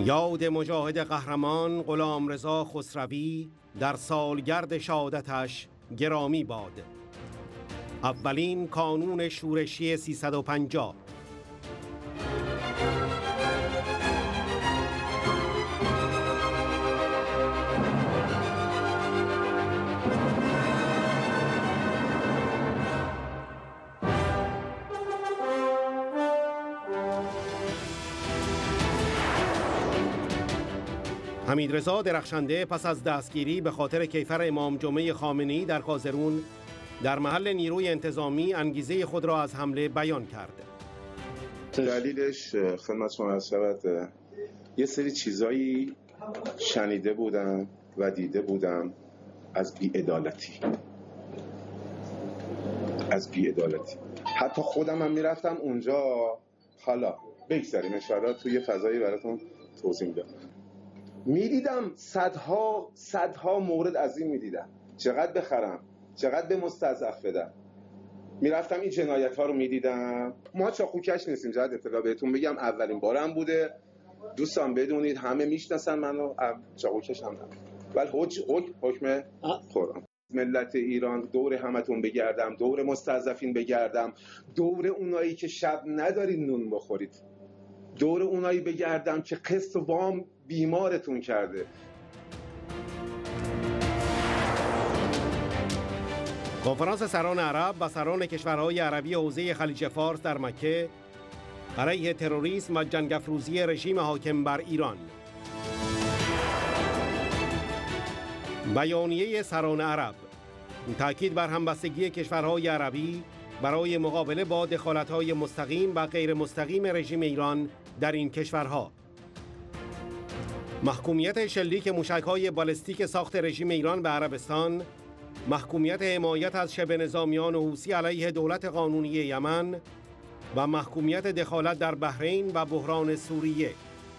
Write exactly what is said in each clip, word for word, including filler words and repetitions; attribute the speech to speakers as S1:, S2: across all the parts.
S1: یاد مجاهد قهرمان غلامرضا خسروی در سالگرد شهادتش گرامی باد. اولین کانون شورشی سیصد و پنجاه. حمیدرضا درخشنده پس از دستگیری به خاطر کیفر امام جمعه خامنه‌ای در کازرون در محل نیروی انتظامی انگیزه خود را از حمله بیان کرد.
S2: دلیلش خدمت شما عرض شود یه سری چیزایی شنیده بودم و دیده بودم از بی‌عدالتی از بی‌عدالتی حتی خودم هم میرفتم اونجا. حالا بگذاریم اشاره توی فضایی براتون توضیح میدم. میدیدم صدها صدها مورد از این میدیدم، چقدر بخرم، چقدر به مستضعف بدم. میرفتم این جنایت ها رو میدیدم. ما چاقوکش نیستیم، جهت اطلاع بهتون بگم اولین بارم بوده. دوستان بدونید همه میشناسن منو، چاقوکش هم نبود، ولی حکم حکم قرآن. ملت ایران دور همتون بگردم، دور مستضعفین بگردم، دور اونایی که شب ندارید نون بخورید، دور اونایی بگردم که قسط و وام بیمارتون کرده.
S1: کنفرانس سران عرب و سران کشورهای عربی حوزه خلیج فارس در مکه علیه تروریسم و جنگ افروزی رژیم حاکم بر ایران. بیانیه سران عرب تاکید بر همبستگی کشورهای عربی برای مقابله با دخالت‌های مستقیم و غیر مستقیم رژیم ایران در این کشورها. محکومیت شلیک موشک‌های بالستیک ساخت رژیم ایران به عربستان، محکومیت حمایت از شبه نظامیان حوثی علیه دولت قانونی یمن و محکومیت دخالت در بحرین و بحران سوریه.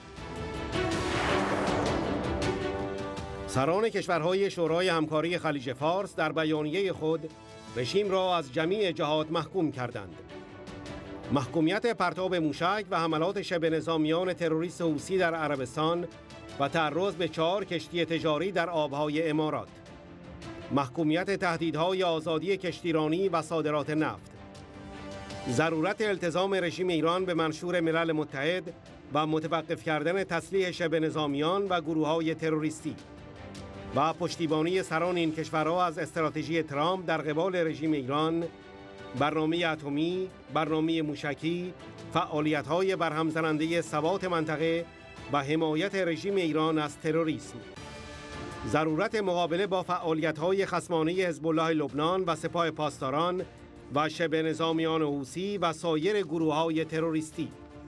S1: سران کشورهای شورای همکاری خلیج فارس در بیانیه خود رژیم را از جمیع جهات محکوم کردند. محکومیت پرتاب موشک و حملات شبه نظامیان تروریست حوثی در عربستان و تعرض به چهار کشتی تجاری در آبهای امارات. محکومیت تهدیدهای آزادی کشتیرانی و صادرات نفت. ضرورت التزام رژیم ایران به منشور ملل متحد و متوقف کردن تسلیح شبه نظامیان و گروه‌های تروریستی و پشتیبانی سران این کشورها از استراتژی ترامپ در قبال رژیم ایران، برنامه اتمی، برنامه موشکی، فعالیت‌های برهم زننده ثبات منطقه و حمایت رژیم ایران از تروریسم. ضرورت مقابله با فعالیت‌های خصمانه حزب الله لبنان و سپاه پاسداران و شبه نظامیان حوثی و سایر گروه‌های تروریستی.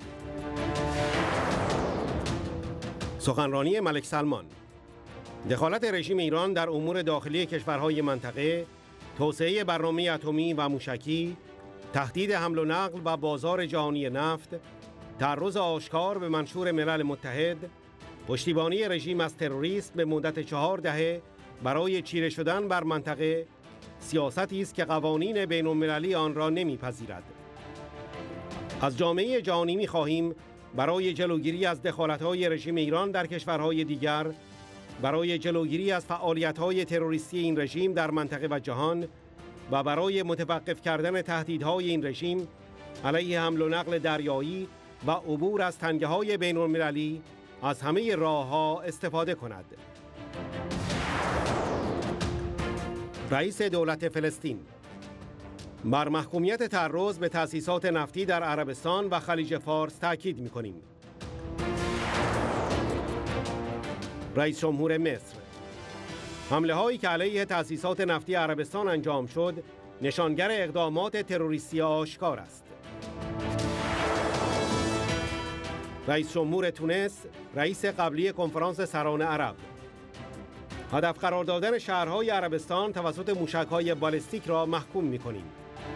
S1: سخنرانی ملک سلمان. دخالت رژیم ایران در امور داخلی کشورهای منطقه، توسعه برنامه اتمی و موشکی، تهدید حمل و نقل و بازار جهانی نفت، تعرض آشکار به منشور ملل متحد، پشتیبانی رژیم از تروریسم به مدت چهار دهه برای چیره شدن بر منطقه، سیاستی است که قوانین بین المللی آن را نمیپذیرد. از جامعه جهانی می‌خواهیم برای جلوگیری از دخالت‌های رژیم ایران در کشورهای دیگر، برای جلوگیری از فعالیت‌های تروریستی این رژیم در منطقه و جهان و برای متوقف کردن تهدیدهای این رژیم علیه حمل و نقل دریایی و عبور از تنگه‌های بین‌المللی از همه راه‌ها استفاده کند. رئیس دولت فلسطین بر محکومیت تعرض به تأسیسات نفتی در عربستان و خلیج فارس تاکید می‌کنیم. رئیس جمهور مصر: حمله هایی که علیه تأسیسات نفتی عربستان انجام شد نشانگر اقدامات تروریستی آشکار است. رئیس جمهور تونس، رئیس قبلی کنفرانس سران عرب: هدف قرار دادن شهرهای عربستان توسط موشک‌های بالستیک را محکوم می‌کنیم.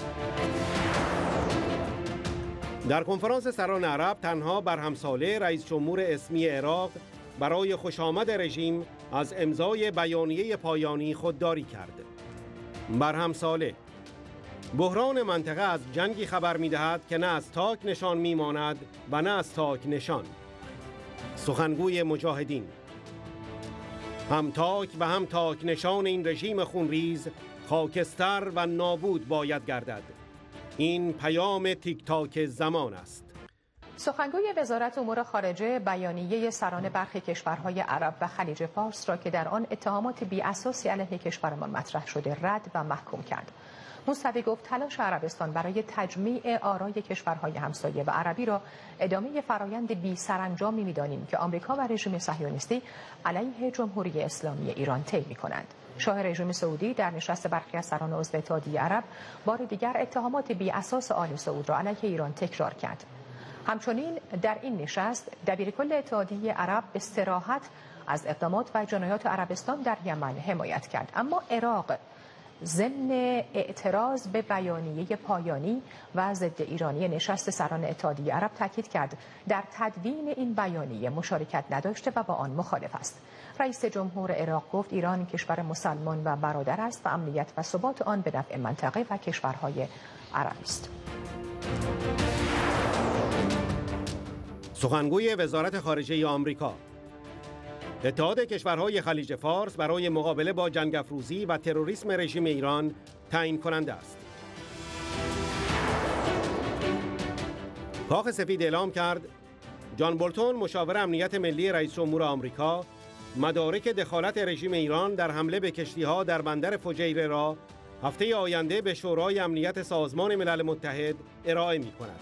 S1: در کنفرانس سران عرب تنها برهم ساله رئیس جمهور اسمی عراق برای خوشامد رژیم از امضای بیانیه پایانی خودداری کرد. برهم ساله: بحران منطقه از جنگی خبر می‌دهد که نه از تاک نشان می‌ماند و نه از تاک نشان. سخنگوی مجاهدین: هم تاک و هم تاک نشان این رژیم خونریز خاکستر و نابود باید گردد. این پیام تیک تاک زمان است.
S3: سخنگوی وزارت امور خارجه بیانیه سران برخی کشورهای عرب و خلیج فارس را که در آن اتهامات بی اساسی علیه کشورمان مطرح شده رد و محکوم کرد. موسوی گفت تلاش عربستان برای تجمیع آرای کشورهای همسایه و عربی را ادامه فرایند بی سرانجامی می‌دانیم که آمریکا و رژیم صهیونیستی علیه جمهوری اسلامی ایران طی می‌کنند. شاه رژیم سعودی در نشست برخی از سران عضو اتحادیه عرب بار دیگر اتهامات بی اساس آل سعود را علیه ایران تکرار کرد. همچنین در این نشست دبیرکل اتحادیه عرب به صراحت از اقدامات و جنایات عربستان در یمن حمایت کرد، اما عراق ضمن اعتراض به بیانیه پایانی و ضد ایرانی نشست سران اتحادیه عرب تاکید کرد در تدوین این بیانیه مشارکت نداشته و با آن مخالف است. رئیس جمهور عراق گفت ایران کشور مسلمان و برادر است و امنیت و ثبات آن به نفع منطقه و کشورهای عربی است.
S1: سخنگوی وزارت خارجه آمریکا: اتحاد کشورهای خلیج فارس برای مقابله با جنگ افروزی و تروریسم رژیم ایران تعیین کننده است. کاخ سفید اعلام کرد جان بولتون مشاور امنیت ملی رئیس جمهور آمریکا مدارک دخالت رژیم ایران در حمله به کشتی‌ها در بندر فجیره را هفته آینده به شورای امنیت سازمان ملل متحد ارائه می‌کند.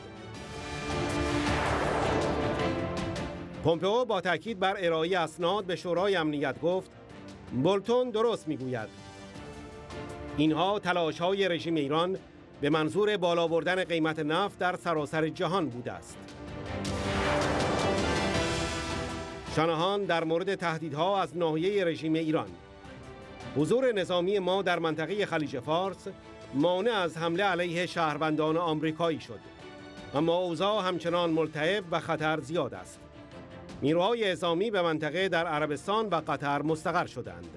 S1: پومپئو با تاکید بر ارائه اسناد به شورای امنیت گفت بولتون درست میگوید. اینها تلاش‌های رژیم ایران به منظور بالا بردن قیمت نفت در سراسر جهان بوده است. شانهان در مورد تهدیدها از ناحیه رژیم ایران: حضور نظامی ما در منطقه خلیج فارس مانع از حمله علیه شهروندان آمریکایی شد، اما اوضاع همچنان ملتهب و خطر زیاد است. نیروهای اعزامی به منطقه در عربستان و قطر مستقر شدند.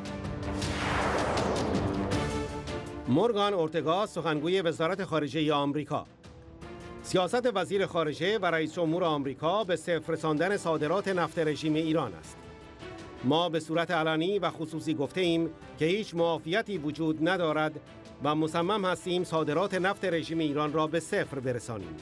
S1: مورگان اورتگا سخنگوی وزارت خارجه آمریکا: سیاست وزیر خارجه و رئیس جمهور آمریکا به صفر رساندن صادرات نفت رژیم ایران است. ما به صورت علنی و خصوصی گفته ایم که هیچ معافیتی وجود ندارد و مصمم هستیم صادرات نفت رژیم ایران را به صفر برسانیم.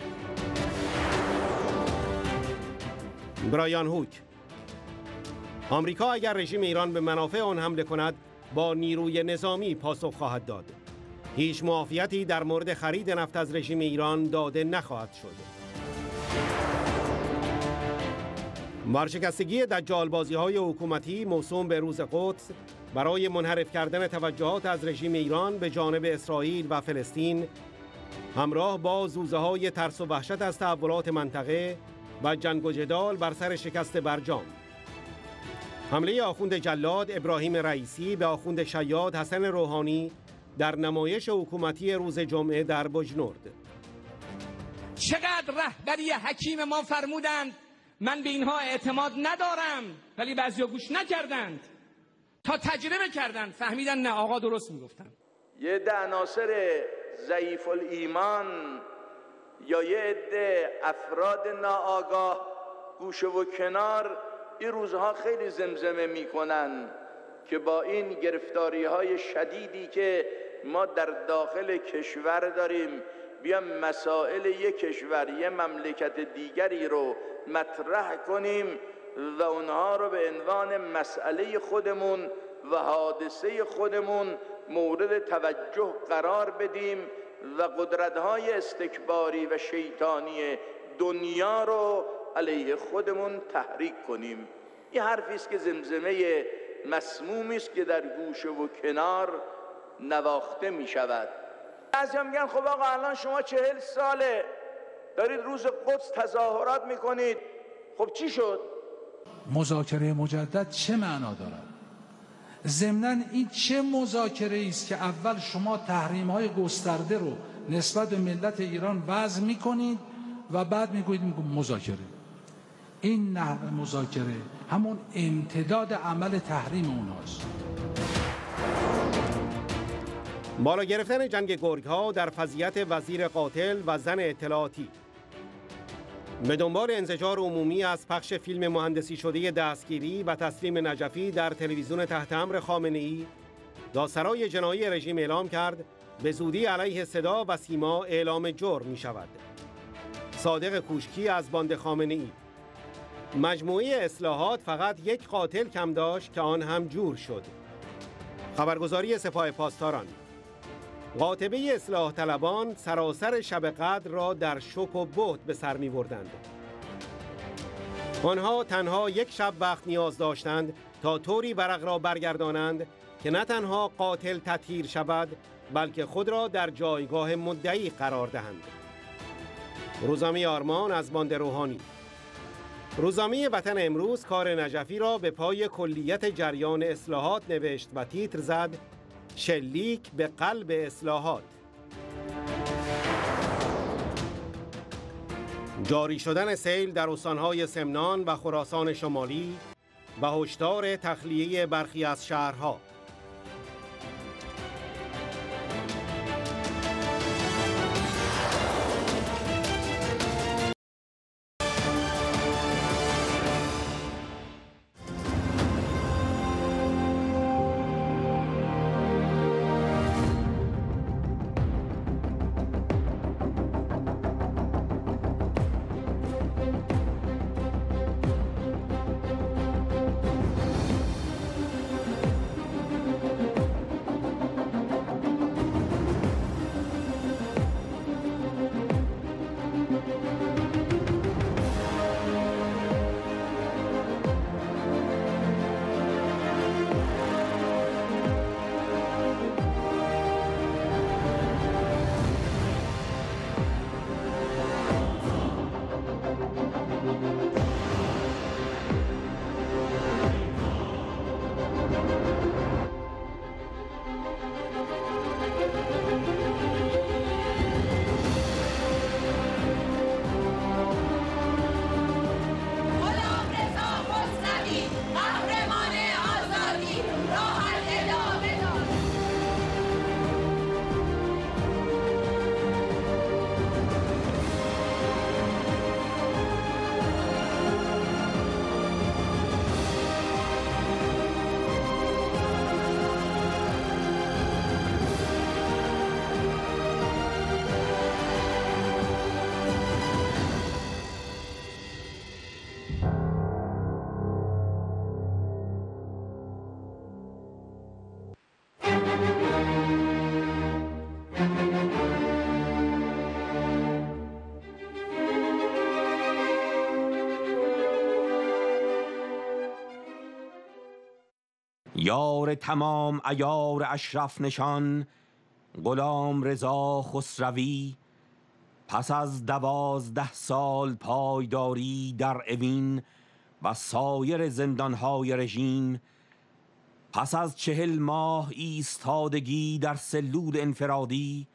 S1: برایان هوک: آمریکا اگر رژیم ایران به منافع آن حمله کند با نیروی نظامی پاسخ خواهد داد. هیچ معافیتی در مورد خرید نفت از رژیم ایران داده نخواهد شد. ورشکستگی دجالبازی‌های حکومتی موسوم به روز قدس برای منحرف کردن توجهات از رژیم ایران به جانب اسرائیل و فلسطین همراه با زوزه‌های ترس و وحشت از تحولات منطقه و جنگ و جدال بر سر شکست برجام. حمله آخوند جلاد ابراهیم رئیسی به آخوند شیاد حسن روحانی در نمایش حکومتی روز جمعه در بجنورد.
S4: چقدر رهبری حکیم ما فرمودند من به اینها اعتماد ندارم، ولی بعضیا گوش نکردند تا تجربه کردند فهمیدن نه آقا درست میگفتن.
S5: یه ده عناصر ضعیف الایمان یا یه عده افراد ناآگاه گوشه و کنار این روزها خیلی زمزمه میکنن که با این گرفتاری های شدیدی که ما در داخل کشور داریم بیام مسائل یک کشور یک مملکت دیگری رو مطرح کنیم و اونها رو به عنوان مسئله خودمون و حادثه خودمون مورد توجه قرار بدیم و قدرت‌های استکباری و شیطانی دنیا رو علیه خودمون تحریک کنیم. این حرفی است که زمزمه مسمومی است که در گوشه و کنار نواخته می شود. بعضی هم میگن خب آقا الان شما چهل ساله دارید روز قدس تظاهرات میکنید، خب چی شد؟
S6: مذاکره مجدد چه معنا دارد؟ ضمناً این چه مذاکره است که اول شما تحریم‌های گسترده رو نسبت به ملت ایران وضع میکنید و بعد میگویید مذاکره. این نحو مذاکره همون امتداد عمل تحریم اوناست.
S1: بالا گرفتن جنگ گرگ‌ها در فضیحت وزیر قاتل و زن اطلاعاتی. به دنبال انزجار عمومی از پخش فیلم مهندسی شده دستگیری و تسلیم نجفی در تلویزیون تحت امر خامنه‌ای، دادسرای جنایی رژیم اعلام کرد به زودی علیه صدا و سیما اعلام جرم می شود. صادق کوشکی از باند خامنه‌ای: مجموعه اصلاحات فقط یک قاتل کم داشت که آن هم جور شد. خبرگزاری سپاه پاسداران: قاطبه اصلاح طلبان سراسر شب قدر را در شک و بهت به سر می بردند. آنها تنها یک شب وقت نیاز داشتند تا طوری ورق را برگردانند که نه تنها قاتل تطهیر شود، بلکه خود را در جایگاه مدعی قرار دهند. روزنامه آرمان از باند روحانی: روزنامه وطن امروز کار نجفی را به پای کلیت جریان اصلاحات نوشت و تیتر زد: شلیک به قلب اصلاحات. جاری شدن سیل در استانهای سمنان و خراسان شمالی و هشدار تخلیه برخی از شهرها.
S7: یار تمام عیار اشرف نشان، غلام رضا خسروی، پس از دوازده سال پایداری در اوین و سایر زندانهای رژیم، پس از چهل ماه ایستادگی در سلول انفرادی،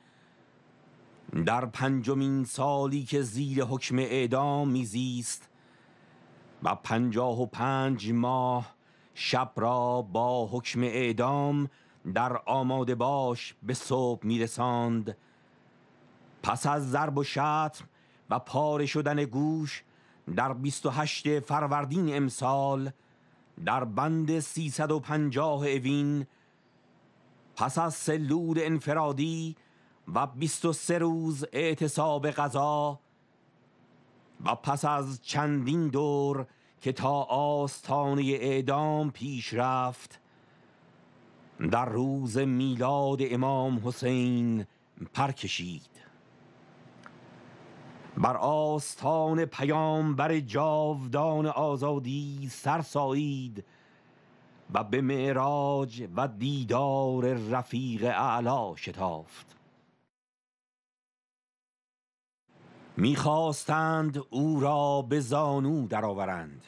S7: در پنجمین سالی که زیر حکم اعدام میزیست و پنجاه و پنج ماه شب را با حکم اعدام در آماده باش به صبح میرساند، پس از ضرب و شتم و پاره شدن گوش در بیست و هشتم فروردین امسال در بند سیصد و پنجاه اوین، پس از سلول انفرادی و بیست و سه روز اعتصاب غذا و پس از چندین دور که تا آستانه اعدام پیش رفت، در روز میلاد امام حسین پر کشید. بر آستان پیامبر جاودان آزادی سر سایید و به معراج و دیدار رفیق اعلی شتافت. میخواستند او را به زانو درآورند،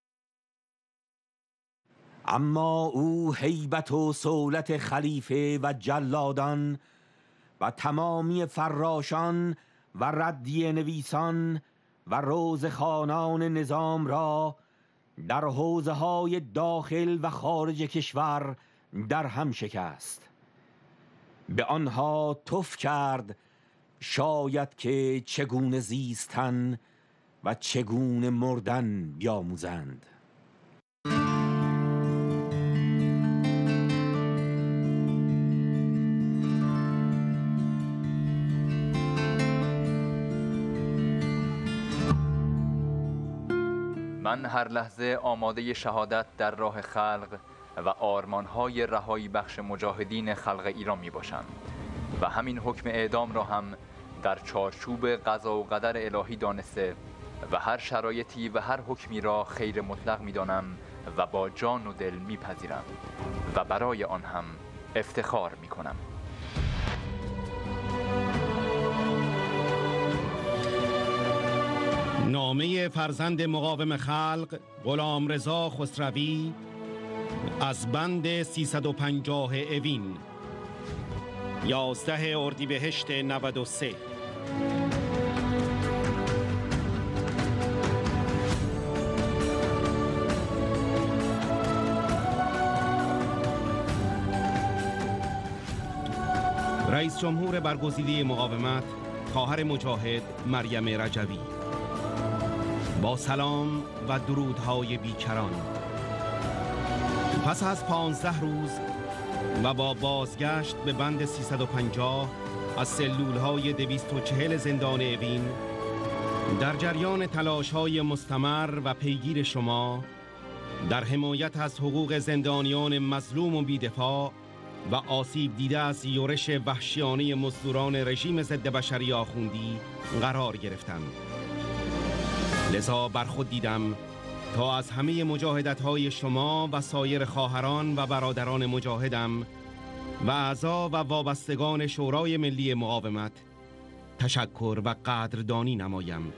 S7: اما او هیبت و سولت خلیفه و جلادان و تمامی فراشان و ردیه نویسان و روزخوانان نظام را در حوزه های داخل و خارج کشور در هم شکست. به آنها تف کرد شاید که چگونه زیستن و چگونه مردن بیاموزند.
S8: من هر لحظه آماده شهادت در راه خلق و آرمانهای رهایی بخش مجاهدین خلق ایران می باشم و همین حکم اعدام را هم در چارچوب قضا و قدر الهی دانسته و هر شرایطی و هر حکمی را خیر مطلق می دانم و با جان و دل می پذیرم و برای آن هم افتخار می کنم.
S1: نامه فرزند مقاوم خلق غلامرضا خسروی از بند سیصد و پنجاه اوین، یازده اردیبهشت نود و سه. رئیس جمهور برگزیده مقاومت خواهر مجاهد مریم رجوی، با سلام و درودهای بیکران، پس از پانزده روز و با بازگشت به بند سیصد و پنجاه از سلولهای دویست و چهل زندان اوین، در جریان تلاش‌های مستمر و پیگیر شما در حمایت از حقوق زندانیان مظلوم و بی‌دفاع و آسیب دیده از یورش وحشیانه مزدوران رژیم ضد بشری آخوندی قرار گرفتم. لذا بر خود دیدم تا از همه مجاهدت‌های شما و سایر خواهران و برادران مجاهدم و اعضا و وابستگان شورای ملی مقاومت تشکر و قدردانی نمایم.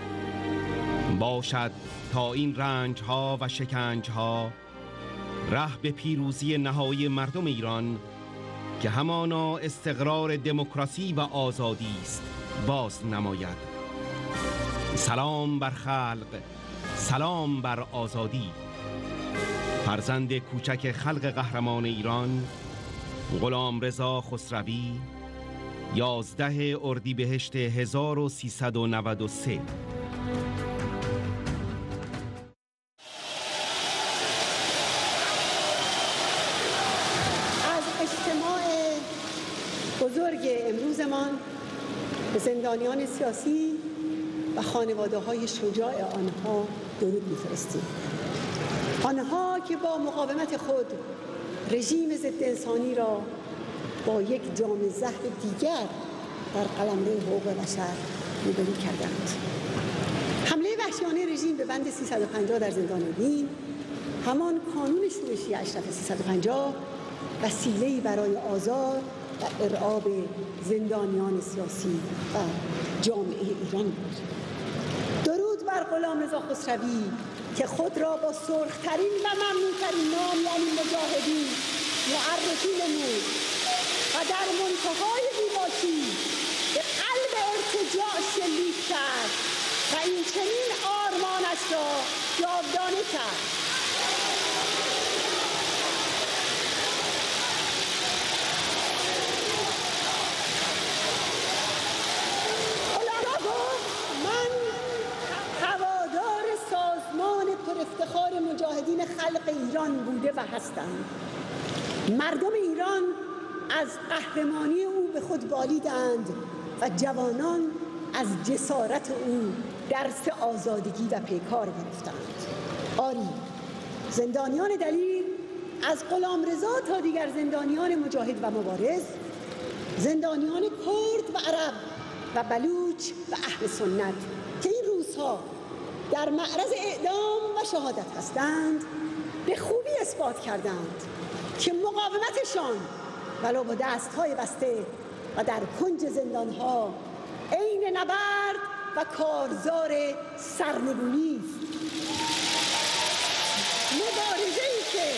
S1: باشد تا این رنج‌ها و شکنج‌ها ره به پیروزی نهایی مردم ایران که همانا استقرار دموکراسی و آزادی است باز نماید. سلام بر خلق، سلام بر آزادی. فرزند کوچک خلق قهرمان ایران غلامرضا خسروی، یازده اردیبهشت هزار و سیصد و نود و سه.
S9: از اجتماع بزرگ امروزمان به زندانیان سیاسی و خانواده های شجاع آنها درود می‌فرستیم. آنها که با مقاومت خود رژیم ضد انسانی را با یک جام زهر دیگر در قلمرو حقوق بشر روبرو کردند. حمله وحشیانه رژیم به بند سیصد و پنجاه در زندان اوین، همان کانون شورشی اشرف سیصد و پنجاه، وسیله‌ای برای آزار و ارعاب زندانیان سیاسی و جامعه ایران بود. درود بر غلامرضا خسروی که خود را با سرخ‌ترین و ممنون‌ترین نام یعنی مجاهدی معرفی نمود و در منتهای بی‌باکی به قلب ارتجاع شلیک کرد و این چنین آرمانش را جاودانه کرد. افتخار مجاهدین خلق ایران بوده و هستند. مردم ایران از قهرمانی او به خود بالیدند و جوانان از جسارت او درس آزادگی و پیکار گرفتند. آری، زندانیان دلیر از غلامرضا تا دیگر زندانیان مجاهد و مبارز، زندانیان کرد و عرب و بلوچ و اهل سنت که این روزها در معرض اعدام و شهادت هستند، به خوبی اثبات کردند که مقاومتشان ولو با دستهای بسته و در کنج زندانها عین نبرد و کارزار سرنگونی است. مبارزه‌ای که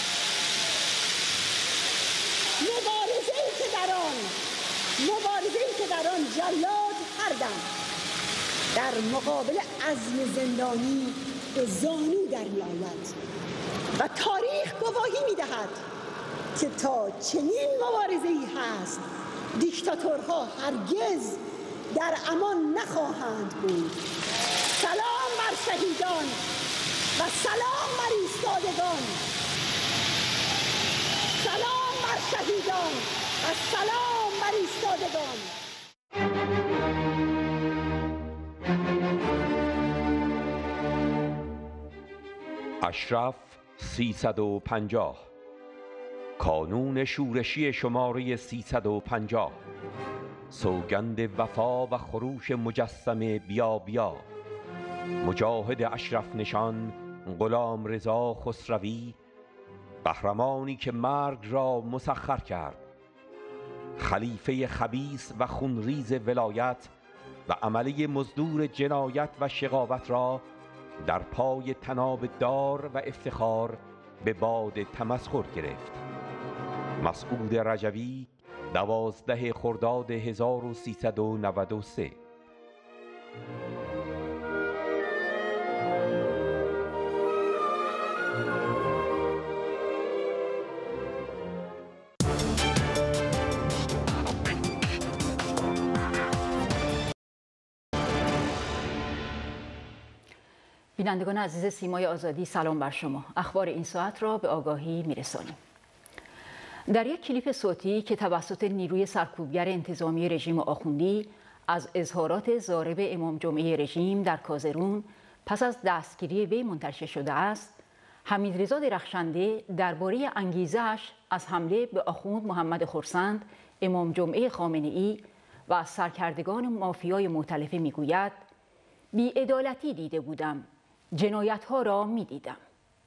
S9: مبارزه‌ای که در آن مبارزه‌ای که در آن جلاد هر دم در مقابل عزم زندانی به زانو در می‌آید و تاریخ گواهی می‌دهد که تا چنین مبارزه‌ای هست دیکتاتورها هرگز در امان نخواهند بود. سلام بر شهیدان و سلام بر ایستادگان. سلام بر شهیدان و سلام بر ایستادگان.
S7: اشرف سیصد و پنجاه، کانون شورشی شماره سیصد و پنجاه، سوگند وفا و خروش مجسم بیا بیا، مجاهد اشرف نشان غلام رضا خسروی، قهرمانی که مرگ را مسخر کرد، خلیفه خبیث و خونریز ولایت و عمله مزدور جنایت و شقاوت را در پای تناب دار و افتخار به باد تمسخر گرفت. مسعود رجوی، دوازده خرداد هزار و سیصد و نود و سه.
S10: بینندگان عزیز سیمای آزادی، سلام بر شما. اخبار این ساعت را به آگاهی میرسانیم. در یک کلیپ صوتی که توسط نیروی سرکوبگر انتظامی رژیم آخوندی از اظهارات ضارب امام جمعه رژیم در کازرون پس از دستگیری وی منتشر شده است، حمیدرضا درخشنده درباره انگیزه‌اش از حمله به آخوند محمد خرسند امام جمعه خامنه‌ای و از سرکردگان مافیای مؤتلفه میگوید: بی‌عدالتی دیده بودم، جنایت‌ها را می‌دیدم.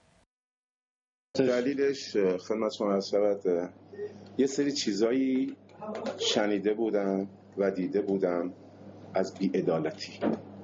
S2: دلیلش خدمت شما عرض شود، یه سری چیزایی شنیده بودم و دیده بودم از بی‌عدالتی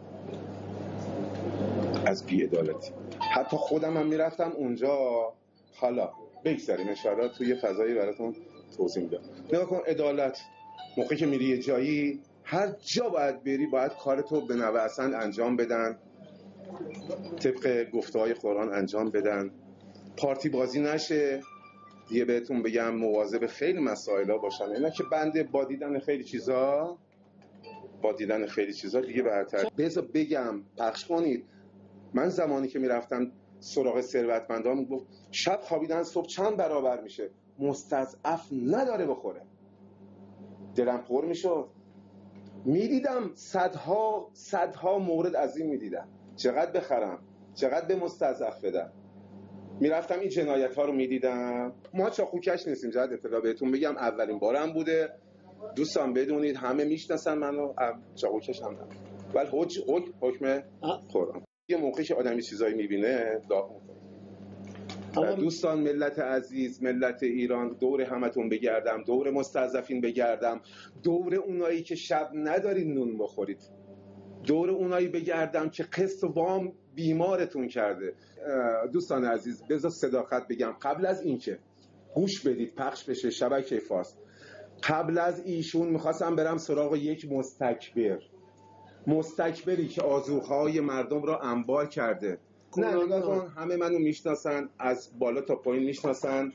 S2: از بی‌عدالتی حتی خودم هم میرفتم اونجا. حالا بگذاریم اشاره توی فضایی براتون توضیح میدم. نگاه کن، عدالت موقعی که میری یه جایی، هر جا باید بری باید کارتو به نوع احسن انجام بدن، طبق گفته‌های قرآن انجام بدن، پارتی بازی نشه. دیگه بهتون بگم مواظب خیلی مسائلا باشن، اینا که بنده با دیدن خیلی چیزا با دیدن خیلی چیزا دیگه برتر. بذار بگم پخش کنید. من زمانی که میرفتم سراغ ثروتمندان میگفت شب خوابیدن صبح چند برابر میشه، مستضعف نداره بخوره. دلم پر میشد، میدیدم صدها صدها مورد از این میدیدم، چقدر بخرم، چقدر به مستضعف بدم. میرفتم این جنایت ها رو میدیدم. ما چاقوکش نیستیم، جهت اطلاع بهتون بگم اولین بارم بوده. دوستان بدونید همه میشناسن منو، چاقوکش هم نه، ولی حج حکم حکم قرآن. یه موقعی که آدمی چیزایی میبینه داغ میکنه. دوستان ملت عزیز، ملت ایران، دور همتون بگردم، دور مستضعفین بگردم، دور اونایی که شب ندارین نون بخورید، دور اونایی بگردم که قسط و وام بیمارتون کرده. دوستان عزیز بذار صداقت بگم، قبل از اینکه گوش بدید پخش بشه شبکه فارس، قبل از ایشون میخواستم برم سراغ یک مستکبر مستکبری که آذوقه‌های مردم را انبار کرده. نه نگاه کن، همه منو میشناسن، از بالا تا پایین میشناسن.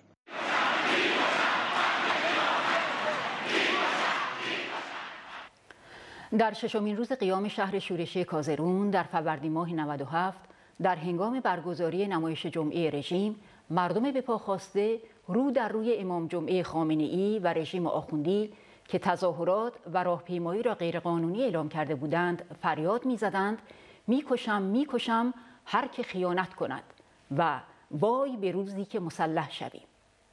S10: در ششمین روز قیام شهر شورشی کازرون در فروردین ماه نود و هفت، در هنگام برگزاری نمایش جمعه رژیم، مردم به پا خاسته رو در روی امام جمعه خامنه‌ای و رژیم آخوندی که تظاهرات و راهپیمایی را غیرقانونی اعلام کرده بودند فریاد می‌زدند: می‌کشم می‌کشم هر که خیانت کند و وای به روزی که مسلح شویم.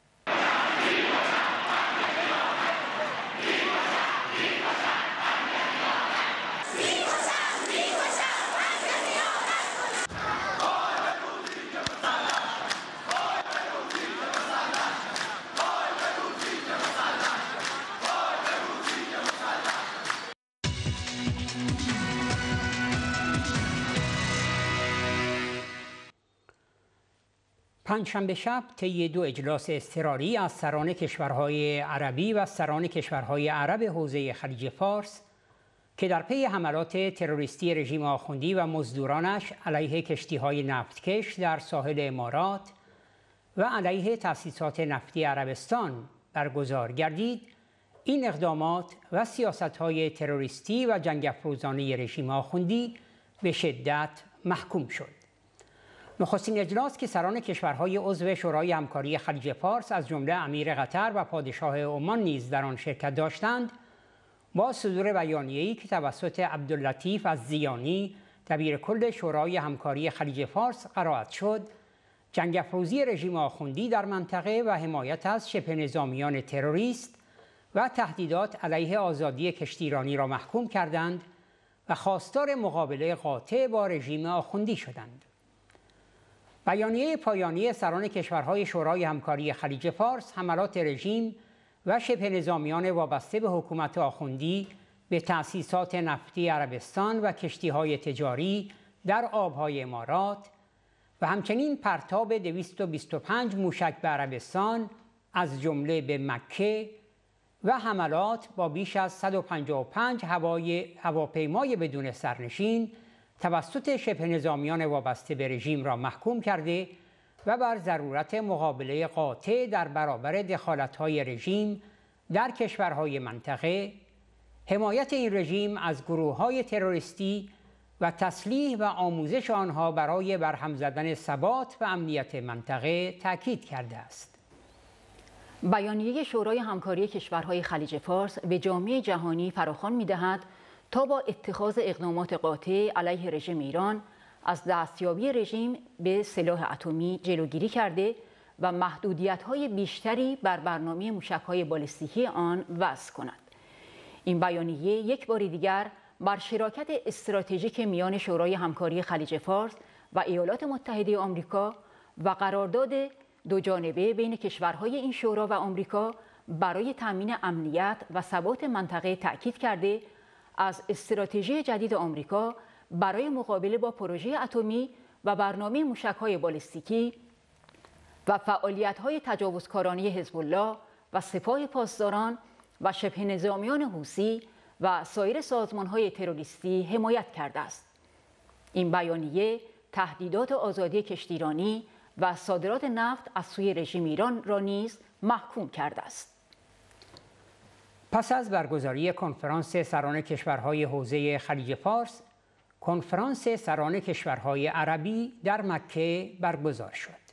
S11: پنجشنبه شب طی دو اجلاس اضطراری از سران کشورهای عربی و سران کشورهای عرب حوزه خلیج فارس که در پی حملات تروریستی رژیم آخوندی و مزدورانش علیه کشتی‌های نفتکش در ساحل امارات و علیه تأسیسات نفتی عربستان برگزار گردید، این اقدامات و سیاست‌های تروریستی و جنگ افروزانه رژیم آخوندی به شدت محکوم شد. نخستین اجلاس که سران کشورهای عضو شورای همکاری خلیج فارس از جمله امیر قطر و پادشاه عمان نیز در آن شرکت داشتند، با صدور بیانیه‌ای که توسط عبداللطیف الزیانی دبیر کل شورای همکاری خلیج فارس قرائت شد، جنگ افروزی رژیم آخوندی در منطقه و حمایت از شبه نظامیان تروریست و تهدیدات علیه آزادی کشتیرانی را محکوم کردند و خواستار مقابله قاطع با رژیم آخوندی شدند. بیانیه پایانی سران کشورهای شورای همکاری خلیج فارس حملات رژیم و شبه نظامیان وابسته به حکومت آخوندی به تأسیسات نفتی عربستان و کشتی‌های تجاری در آب‌های امارات و همچنین پرتاب دویست و بیست و پنج موشک به عربستان از جمله به مکه و حملات با بیش از صد و پنجاه و پنج هوای هواپیمای بدون سرنشین توسط شبه نظامیان وابسته به رژیم را محکوم کرده و بر ضرورت مقابله قاطع در برابر دخالت‌های رژیم در کشورهای منطقه، حمایت این رژیم از گروه‌های تروریستی و تسلیح و آموزش آنها برای برهم زدن ثبات و امنیت منطقه تاکید کرده است.
S10: بیانیه شورای همکاری کشورهای خلیج فارس به جامعه جهانی فراخوان می‌دهد تا با اتخاذ اقدامات قاطع علیه رژیم ایران از دستیابی رژیم به سلاح اتمی جلوگیری کرده و محدودیت‌های بیشتری بر برنامه موشک‌های بالستیکی آن وضع کند. این بیانیه یک بار دیگر بر شراکت استراتژیک میان شورای همکاری خلیج فارس و ایالات متحده آمریکا و قرارداد دو جانبه بین کشورهای این شورا و آمریکا برای تامین امنیت و ثبات منطقه تأکید کرده از استراتژی جدید آمریکا برای مقابله با پروژه اتمی و برنامه موشک‌های بالستیکی و فعالیت‌های تجاوزکارانه حزب الله و سپاه پاسداران و شبه نظامیان حوثی و سایر سازمان‌های تروریستی حمایت کرده است. این بیانیه تهدیدات آزادی کشتیرانی و صادرات نفت از سوی رژیم ایران را نیز محکوم کرده است.
S11: پس از برگزاری کنفرانس سران کشورهای حوزه خلیج فارس، کنفرانس سران کشورهای عربی در مکه برگزار شد.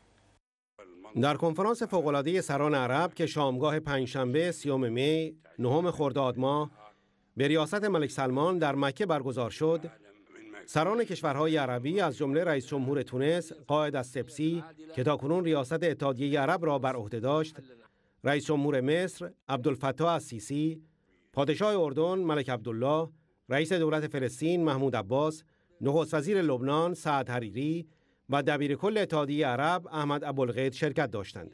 S1: در کنفرانس فوق‌العاده سران عرب که شامگاه پنجشنبه سیوم می نهم خرداد ماه به ریاست ملک سلمان در مکه برگزار شد، سران کشورهای عربی از جمله رئیس جمهور تونس قائد السبسی که تاکنون ریاست اتحادیه عرب را بر عهده داشت، رئیس جمهور مصر عبدالفتاح السیسی، پادشاه اردن ملک عبدالله، رئیس دولت فلسطین محمود عباس، نخست وزیر لبنان سعد حریری و دبیر کل اتحادیه عرب احمد ابوالغیت شرکت داشتند.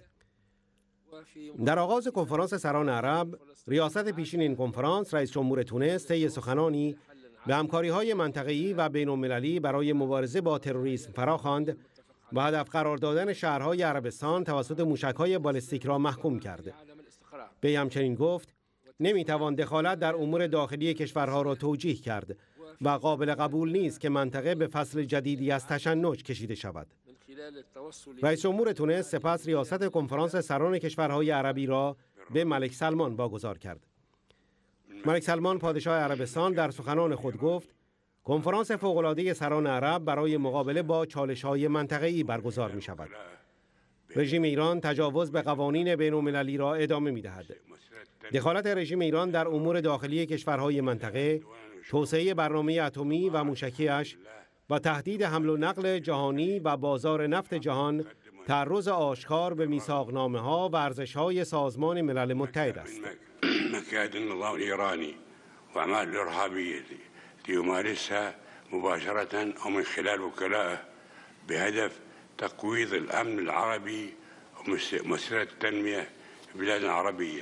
S1: در آغاز کنفرانس سران عرب، ریاست پیشین این کنفرانس رئیس جمهور تونس طی سخنانی به همکاری‌های منطقه‌ای و بین‌المللی برای مبارزه با تروریسم فراخواند و هدف قرار دادن شهرهای عربستان توسط موشک‌های بالستیک را محکوم کرد. وی همچنین گفت نمی‌توان دخالت در امور داخلی کشورها را توجیه کرد و قابل قبول نیست که منطقه به فصل جدیدی از تشنج کشیده شود. رئیس جمهور تونس سپس ریاست کنفرانس سران کشورهای عربی را به ملک سلمان واگذار کرد. ملک سلمان پادشاه عربستان در سخنان خود گفت کنفرانس فوق‌العاده سران عرب برای مقابله با چالش‌های منطقه‌ای برگزار می‌شود. رژیم ایران تجاوز به قوانین بین‌المللی را ادامه می‌دهد. دخالت رژیم ایران در امور داخلی کشورهای منطقه، توسعه برنامه اتمی و موشکی‌اش و تهدید حمل و نقل جهانی و بازار نفت جهان تعرض آشکار به میثاقنامه‌ها و ارزش‌های سازمان ملل متحد است.
S12: مكائد النظام الإيراني وأعمال الإرهابية ليمارسها مباشرة أو من خلال وكلائه بهدف تقويض الأمن العربي ومسيرة التنمية في البلاد العربية.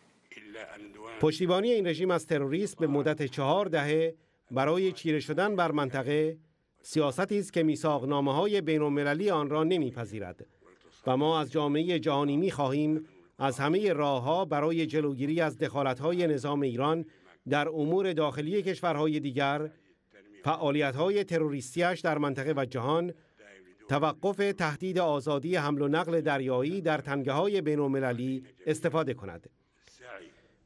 S1: پشتیبانی این رژیم از تروریسم به مدت چهار دهه برای چیره شدن بر منطقه سیاستی است که میثاقنامه‌های بین‌المللی آن را نمی‌پذیرد و ما از جامعه جهانی می‌خواهیم از همه راه‌ها برای جلوگیری از دخالت‌های نظام ایران در امور داخلی کشورهای دیگر، فعالیت‌های تروریستیش در منطقه و جهان، توقف تهدید آزادی حمل و نقل دریایی در تنگه‌های بین‌المللی استفاده کند.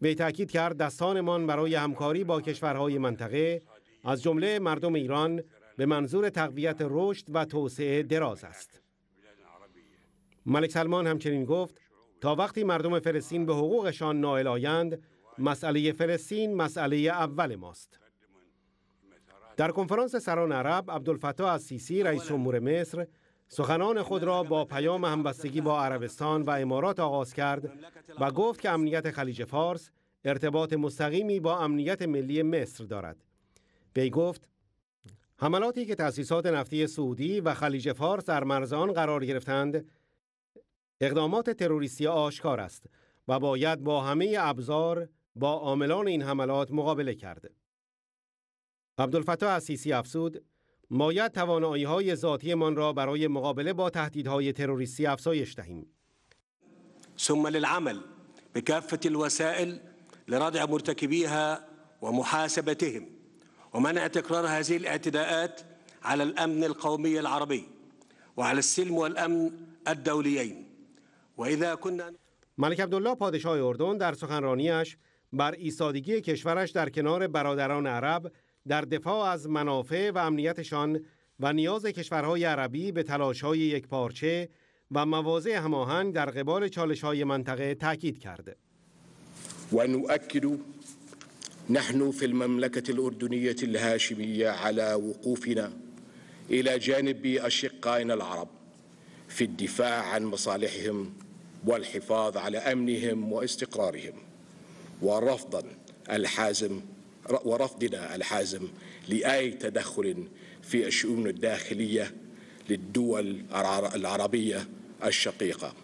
S1: وی تاکید کرد دستانمان برای همکاری با کشورهای منطقه از جمله مردم ایران به منظور تقویت رشد و توسعه دراز است. ملک سلمان همچنین گفت تا وقتی مردم فلسطین به حقوقشان نائل آیند، مسئله فلسطین مسئله اول ماست. در کنفرانس سران عرب، عبدالفتاح السیسی رئیس جمهور مصر سخنان خود را با پیام همبستگی با عربستان و امارات آغاز کرد و گفت که امنیت خلیج فارس ارتباط مستقیمی با امنیت ملی مصر دارد. وی گفت حملاتی که تأسیسات نفتی سعودی و خلیج فارس در مرز آن قرار گرفتند اقدامات تروریستی آشکار است و باید با همه ابزار با عاملان این حملات مقابله کرد. عبدالفتاح السیسی افزود باید توانایی‌های ذاتیمان را برای مقابله با تهدیدهای تروریستی افزایش دهیم.
S13: ثم للعمل بكافة الوسائل لردع مرتكبيها ومحاسبتهم ومنع تكرار هذه الاعتداءات على الأمن القومي العربي وعلى السلم والأمن الدوليين. وإذا كنا
S1: ملک عبدالله پادشاه اردن در سخنرانیش بر ایستادگی کشورش در کنار برادران عرب در دفاع از منافع و امنیتشان و نیاز کشورهای عربی به تلاش‌های یکپارچه و مواضع هماهنگ در قبال چالش‌های منطقه تاکید کرد.
S14: ونؤكد نحن في المملكة الأردنية الهاشمية على وقوفنا إلى جانب أشقائنا العرب في الدفاع عن مصالحهم والحفاظ على أمنهم واستقرارهم ورفضا الحازم ورفضنا الحازم لأي تدخل في الشؤون الداخلية للدول العربية الشقيقة.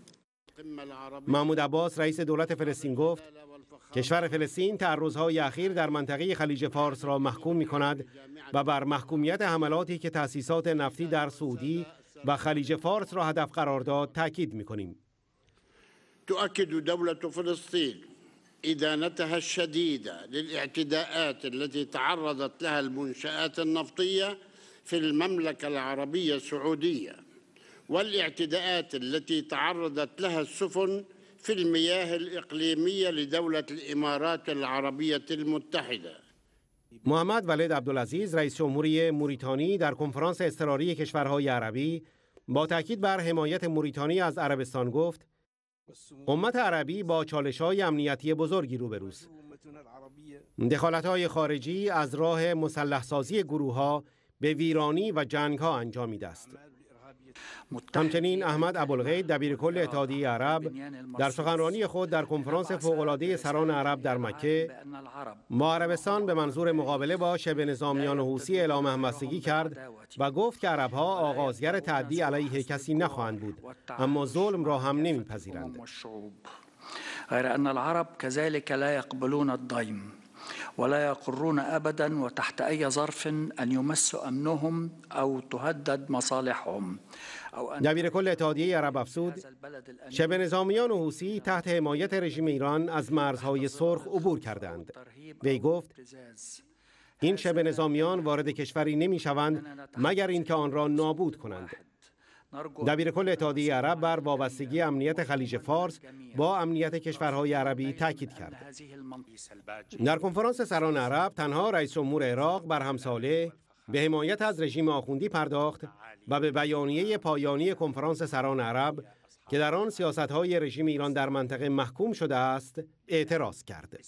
S1: محمود عباس رئیس دولت فلسطین گفت کشور فلسطین تعرضهای اخیر در منطقه خلیج فارس را محکوم می‌کند و بر محکومیت حملاتی که تأسیسات نفتی در سعودی و خلیج فارس را هدف قرار داد تأکید می‌کنیم.
S15: تؤكد دولة فلسطين إدانتها الشديدة للاعتداءات التي تعرضت لها المنشآت النفطية في المملكة العربية السعودية والاعتداءات التي تعرضت لها السفن في المياه الإقليمية لدولة الإمارات العربية المتحدة.
S1: محمد ولید عبدالعزیز رئیس جمهوری موریتانی در کنفرانس اضطراری کشورهای عربی با تاکید بر حمایت موریتانی از عربستان گفت امت عربی با چالش‌های امنیتی بزرگی روبروست. دخالت‌های خارجی از راه مسلح‌سازی گروه‌ها به ویرانی و جنگ‌ها انجامیده است. همچنین احمد ابوالغید دبیرکل اتحادیه عرب در سخنرانی خود در کنفرانس فوق‌العاده سران عرب در مکه با عربستان به منظور مقابله با شبه نظامیان حوثی اعلام همبستگی کرد و گفت که عرب‌ها آغازگر تعدی علیه کسی نخواهند بود، اما ظلم را هم نمی‌پذیرند.
S16: غیر ان العرب كذلك لا يقبلون الضيم ولا يقرون ابدا وتحت اي ظرف ان يمس امنهم او تهدد مصالحهم.
S1: دبیرکل اتحادیه عرب افزود شبه نظامیان حوثی تحت حمایت رژیم ایران از مرزهای سرخ عبور کردند. وی گفت این شبه نظامیان وارد کشوری نمی شوند مگر اینکه آن را نابود کنند. دبیرکل اتحادیه عرب بر وابستگی امنیت خلیج فارس با امنیت کشورهای عربی تاکید کرد. در کنفرانس سران عرب تنها رئیس جمهور عراق بر همساله به حمایت از رژیم آخوندی پرداخت و به بیانیه پایانی کنفرانس سران عرب که در آن سیاست‌های رژیم ایران در منطقه محکوم شده است اعتراض کرد.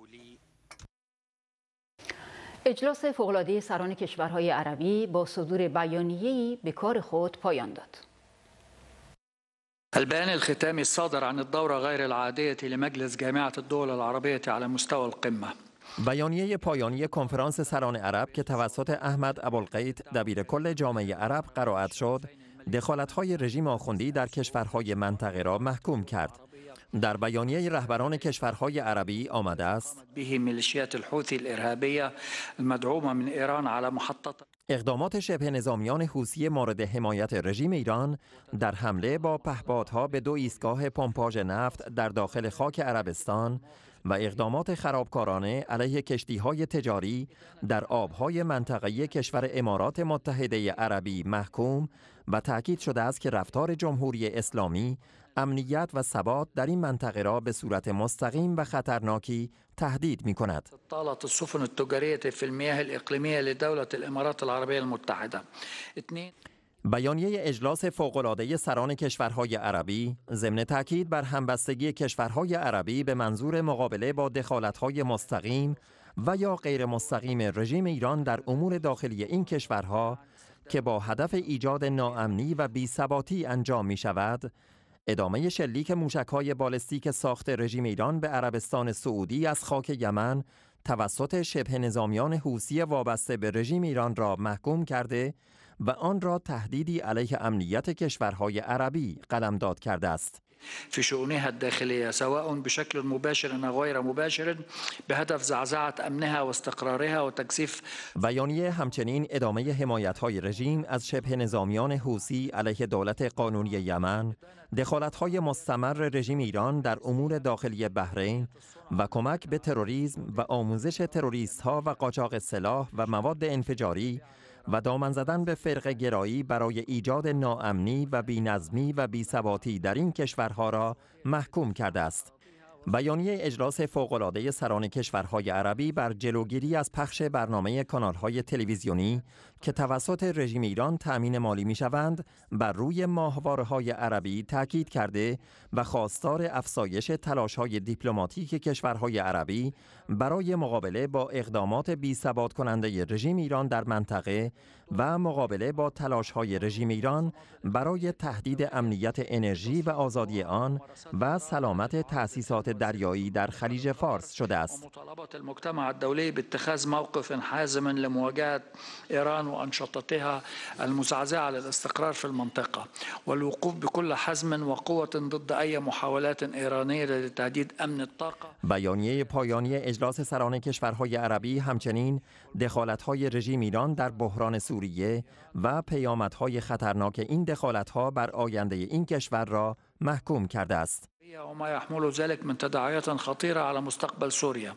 S10: اجلاس فوق‌العاده سران کشورهای عربی با صدور بیانیه‌ای به کار خود پایان داد.
S16: البيان الختامي الصادر عن الدورة غير العادية لمجلس جامعة الدول العربية على مستوى القمة.
S17: بیانیه پایانی کنفرانس سران عرب که توسط احمد ابوالغید دبیرکل جامعه عرب قرائت شد، دخالت‌های رژیم آخوندی در کشورهای منطقه را محکوم کرد. در بیانیه رهبران کشورهای عربی آمده است
S16: به میلیشیات الحوثی الارهابیه المدعومه من ایران على محطه
S17: اقدامات شبه نظامیان حوثی مورد حمایت رژیم ایران در حمله با پهپادها به دو ایستگاه پمپاژ نفت در داخل خاک عربستان و اقدامات خرابکارانه علیه کشتی‌های تجاری در آب‌های منطقه‌ای کشور امارات متحده عربی محکوم و تأکید شده است که رفتار جمهوری اسلامی امنیت و ثبات در این منطقه را به صورت مستقیم و خطرناکی تهدید می‌کند.
S16: طالت السفن التجارية في المياه الإقليمية لدولة الإمارات العربية المتحدة.
S17: بیانیه اجلاس فوق‌العاده سران کشورهای عربی ضمن تاکید بر همبستگی کشورهای عربی به منظور مقابله با دخالت‌های مستقیم و یا غیر مستقیم رژیم ایران در امور داخلی این کشورها که با هدف ایجاد ناامنی و بی‌ثباتی انجام می‌شود، ادامه شلیک موشک‌های بالستیک ساخت رژیم ایران به عربستان سعودی از خاک یمن توسط شبه نظامیان حوثی وابسته به رژیم ایران را محکوم کرده و آن را تهدیدی علیه امنیت کشورهای عربی قلمداد کرده است.
S16: في شؤونها الداخلية سواء بشكل مباشر أو غير مباشر بهدف زعزعة أمنها واستقرارها وتكثيف.
S17: بیانیه همچنین ادامه حمایت‌های رژیم از شبه نظامیان حوثی علیه دولت قانونی یمن، دخالت‌های مستمر رژیم ایران در امور داخلی بحرین و کمک به تروریسم و آموزش تروریست‌ها و قاچاق سلاح و مواد انفجاری و دامن زدن به فرقه گرایی برای ایجاد ناامنی و بی‌نظمی و بی‌ثباتی در این کشورها را محکوم کرده است. بیانیه اجلاس فوق‌العاده سران کشورهای عربی بر جلوگیری از پخش برنامه کانال‌های تلویزیونی که توسط رژیم ایران تأمین مالی می‌شوند بر روی ماهواره‌های عربی تاکید کرده و خواستار افزایش تلاش‌های دیپلماتیک کشورهای عربی برای مقابله با اقدامات بی‌ثبات کننده رژیم ایران در منطقه و مقابله با تلاش‌های رژیم ایران برای تهدید امنیت انرژی و آزادی آن و سلامت تأسیسات دریایی در خلیج فارس شده است.
S16: مطالبات المجتمع الدولي باتخاذ موقف حازم لمواجهة إيران وأنشطتها المزعزعة للاستقرار في المنطقة والوقوف بكل حزم وقوة ضد أي محاولات إيرانية لتهديد أمن الطاقة.
S17: بیانیه پایانی اجلاس سران کشورهای عربی همچنین دخالت‌های رژیم ایران در بحران سوریه و پیامدهای خطرناک این دخالت‌ها بر آینده این کشور را محکوم کرده است.
S16: وما يحمل ذلك من تداعيات خطيرة على مستقبل سوريا.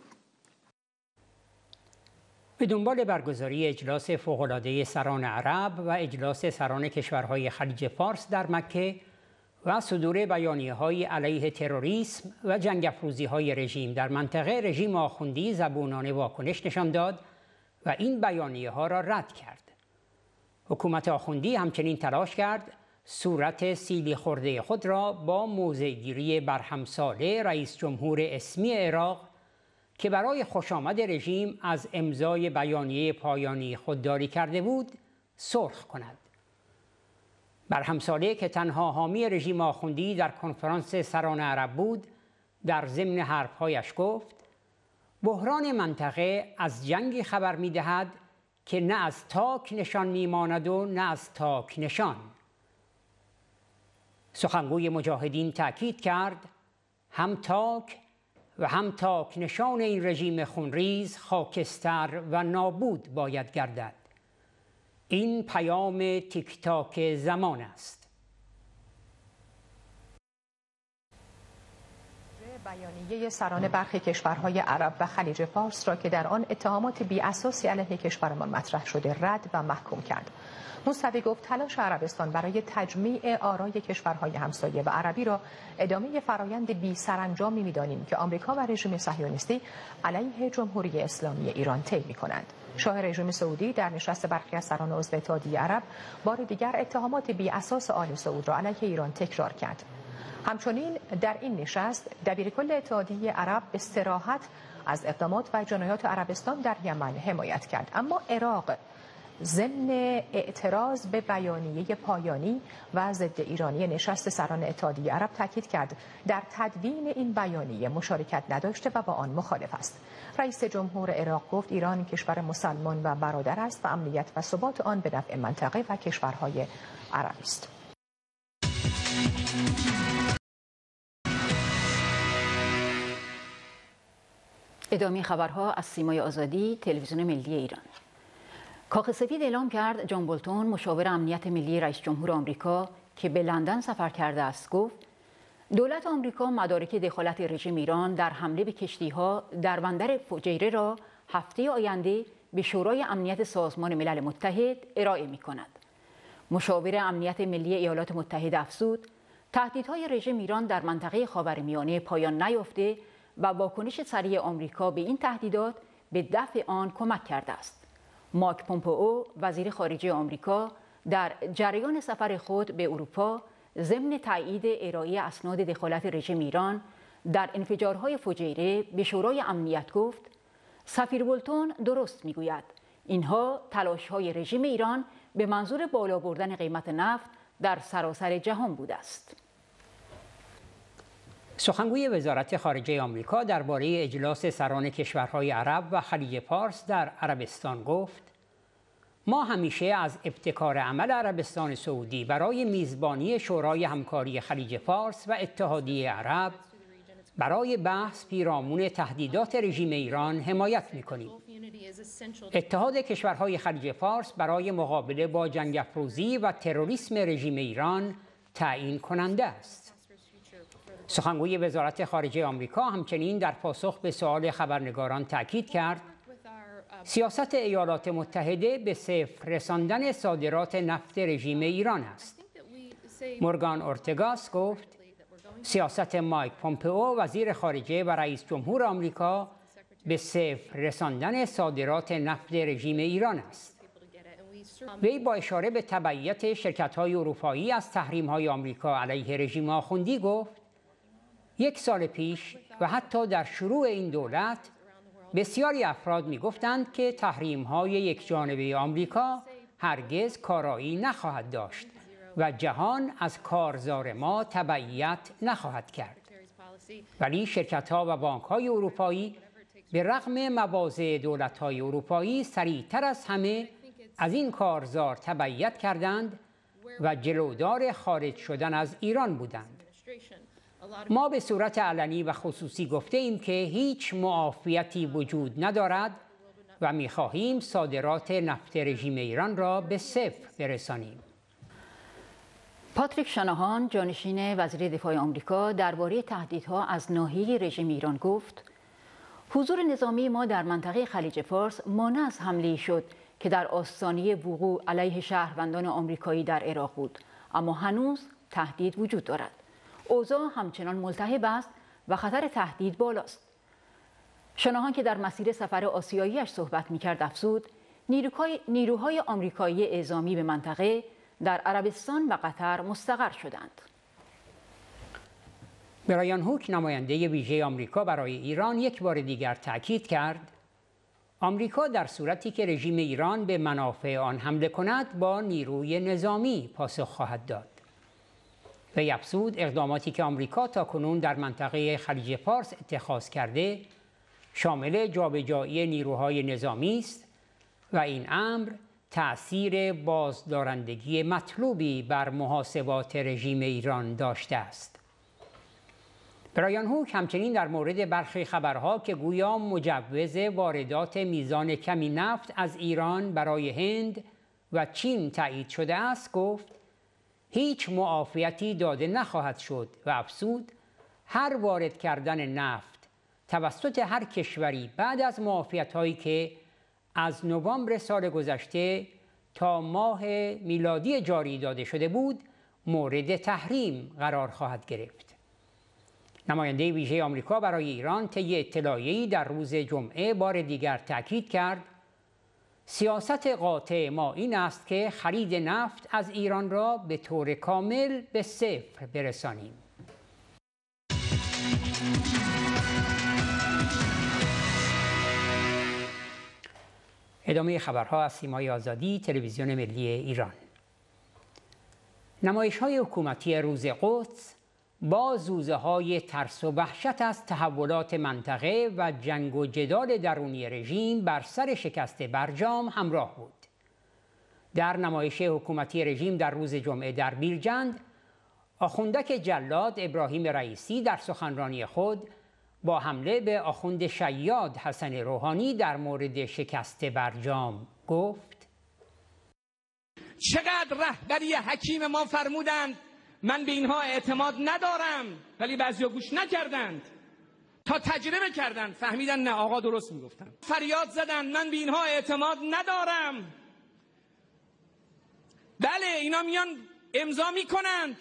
S11: به دنبال برگزاری اجلاس فوق‌العاده سران عرب و اجلاس سران کشورهای خلیج فارس در مکه و صدور بیانیه‌های علیه تروریسم و جنگ افروزی‌های رژیم در منطقه، رژیم آخوندی زبونانه واکنش نشان داد و این بیانیه‌ها را رد کرد. حکومت آخوندی همچنین تلاش کرد صورت سیلی خورده خود را با موضع‌گیری بر همساله رئیس جمهور اسمی عراق که برای خوشامد رژیم از امضای بیانیه پایانی خودداری کرده بود سرخ کند. بر همساله که تنها حامی رژیم آخوندی در کنفرانس سران عرب بود، در ضمن حرف‌هایش گفت بحران منطقه از جنگی خبر می‌دهد که نه از تاک نشان می‌ماند و نه از تاک نشان. سخنگوی مجاهدین تأکید کرد هم تاک و هم تاک نشان این رژیم خونریز خاکستر و نابود باید گردد. این پیام تیک تاک زمان است.
S3: بیانیه سران برخی کشورهای عرب و خلیج فارس را که در آن اتهامات بی اساسی علیه کشورمان مطرح شده رد و محکوم کرد. موسوی گفت تلاش عربستان برای تجمیع آرای کشورهای همسایه و عربی را ادامه فرایند بی سرانجامی می‌دانیم که آمریکا و رژیم صهیونیستی علیه جمهوری اسلامی ایران طی می‌کنند. شاه رژیم سعودی در نشست برخی از سران عضو اتحادیه عرب بار دیگر اتهامات بی اساس آل سعود را علیه ایران تکرار کرد. همچنین در این نشست دبیرکل اتحادیه عرب به صراحت از اقدامات و جنایات عربستان در یمن حمایت کرد، اما عراق ضمن اعتراض به بیانیه پایانی و ضد ایرانی نشست سران اتحادیه عرب تاکید کرد در تدوین این بیانیه مشارکت نداشته و با آن مخالف است. رئیس جمهور عراق گفت ایران کشور مسلمان و برادر است و امنیت و ثبات آن به نفع منطقه و کشورهای عربی است.
S10: ادامه خبرها از سیمای آزادی، تلویزیون ملی ایران. کاخ سفید اعلام کرد جان بولتون مشاور امنیت ملی رئیس جمهور آمریکا که به لندن سفر کرده است گفت دولت آمریکا مدارک دخالت رژیم ایران در حمله به کشتی‌ها در بندر فجیره را هفته آینده به شورای امنیت سازمان ملل متحد ارائه می‌کند. مشاور امنیت ملی ایالات متحده افزود تهدیدهای رژیم ایران در منطقه خاورمیانه پایان نیافته و واکنش سریع آمریکا به این تهدیدات به دفع آن کمک کرده است. مایک پومپئو وزیر خارجه آمریکا در جریان سفر خود به اروپا ضمن تایید ارائه اسناد دخالت رژیم ایران در انفجارهای فجیره به شورای امنیت گفت سفیر بولتون درست میگوید اینها تلاش‌های رژیم ایران به منظور بالا بردن قیمت نفت در سراسر جهان بوده است.
S11: سخنگوی وزارت خارجه آمریکا درباره اجلاس سران کشورهای عرب و خلیج فارس در عربستان گفت ما همیشه از ابتکار عمل عربستان سعودی برای میزبانی شورای همکاری خلیج فارس و اتحادیه عرب برای بحث پیرامون تهدیدات رژیم ایران حمایت می‌کنیم. اتحاد کشورهای خلیج فارس برای مقابله با جنگ افروزی و تروریسم رژیم ایران تعیین کننده است. سخنگوی وزارت خارجه آمریکا همچنین در پاسخ به سؤال خبرنگاران تاکید کرد سیاست ایالات متحده به صفر رساندن صادرات نفت رژیم ایران است. مورگان اورتگاس گفت سیاست مایک پومپئو وزیر خارجه و رئیس جمهور آمریکا به صفر رساندن صادرات نفت رژیم ایران است. وی با اشاره به تبعیت شرکت‌های اروپایی از تحریم‌های آمریکا علیه رژیم آخوندی گفت یک سال پیش و حتی در شروع این دولت بسیاری افراد می‌گفتند که تحریم‌های یکجانبه آمریکا هرگز کارایی نخواهد داشت و جهان از کارزار ما تبعیت نخواهد کرد. ولی شرکت‌ها و بانک‌های اروپایی به رغم مواضع دولت‌های اروپایی سریعتر از همه از این کارزار تبعیت کردند و جلودار خارج شدن از ایران بودند. ما به صورت علنی و خصوصی گفته ایم که هیچ معافیتی وجود ندارد و می‌خواهیم صادرات نفت رژیم ایران را به صفر برسانیم.
S10: پاتریک شاناهان جانشین وزیر دفاع آمریکا درباره تهدیدها از ناحیه رژیم ایران گفت حضور نظامی ما در منطقه خلیج فارس مانع از حمله‌ای شد که در آستانه وقوع علیه شهروندان آمریکایی در عراق بود، اما هنوز تهدید وجود دارد. اوضاع همچنان ملتهب است و خطر تهدید بالاست. شاناهان که در مسیر سفر آسیایی‌اش صحبت می‌کرد افزود نیروهای, نیروهای آمریکایی اعزامی به منطقه در عربستان و قطر مستقر شدند.
S11: برایان هوک نماینده ویژه آمریکا برای ایران یک بار دیگر تاکید کرد آمریکا در صورتی که رژیم ایران به منافع آن حمله کند با نیروی نظامی پاسخ خواهد داد. وی افزود اقداماتی که آمریکا تاکنون در منطقه خلیج فارس اتخاذ کرده شامل جابجایی نیروهای نظامی است و این امر تأثیر بازدارندگی مطلوبی بر محاسبات رژیم ایران داشته است. برایان هوک همچنین در مورد برخی خبرها که گویا مجوز واردات میزان کمی نفت از ایران برای هند و چین تایید شده است گفت هیچ معافیتی داده نخواهد شد و افزود هر وارد کردن نفت توسط هر کشوری بعد از معافیت‌هایی که از نوامبر سال گذشته تا ماه میلادی جاری داده شده بود مورد تحریم قرار خواهد گرفت. نماینده ویژه آمریکا برای ایران طی اطلاعیه‌ای در روز جمعه بار دیگر تاکید کرد سیاست قاطع ما این است که خرید نفت از ایران را به طور کامل به صفر برسانیم. ادامه خبرها از سیمای آزادی تلویزیون ملی ایران. نمایش‌های حکومتی روز قدس با زوزه‌های ترس و وحشت از تحولات منطقه و جنگ و جدال درونی رژیم بر سر شکست برجام همراه بود. در نمایش حکومتی رژیم در روز جمعه در بیرجند، آخوندک جلاد ابراهیم رئیسی در سخنرانی خود با حمله به آخوند شیاد حسن روحانی در مورد شکست برجام گفت
S4: چقدر رهبری حکیم ما فرمودند من به اینها اعتماد ندارم، ولی بعضیا گوش نکردند. تا تجربه کردن فهمیدن نه آقا درست میگفتن. فریاد زدن من به اینها اعتماد ندارم. بله اینا میان امضا میکنند،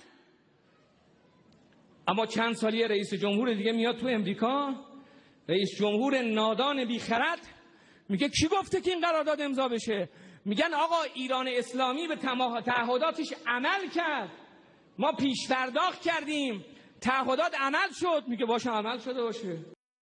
S4: اما چند سالی رئیس جمهور دیگه میاد تو امریکا، رئیس جمهور نادان بیخرد میگه کی گفته که این قرارداد امضا بشه؟ میگن آقا ایران اسلامی به تعهداتش عمل کرد، ما پیش پرداخت کردیم، تعهدات عمل شد. میگه باشه عمل شده باشه.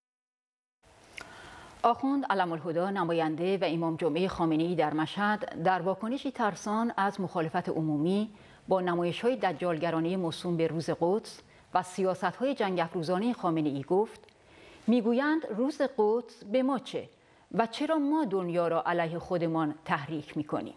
S10: آخوند علم الهدی نماینده و امام جمعه خامنه‌ای در مشهد در واکنشی ترسان از مخالفت عمومی با نمایش‌های دجالگرانه موسوم به روز قدس و سیاست‌های جنگ افروزانه خامنه‌ای گفت میگویند روز قدس به ما چه و چرا ما دنیا را علیه خودمان تحریک می‌کنیم؟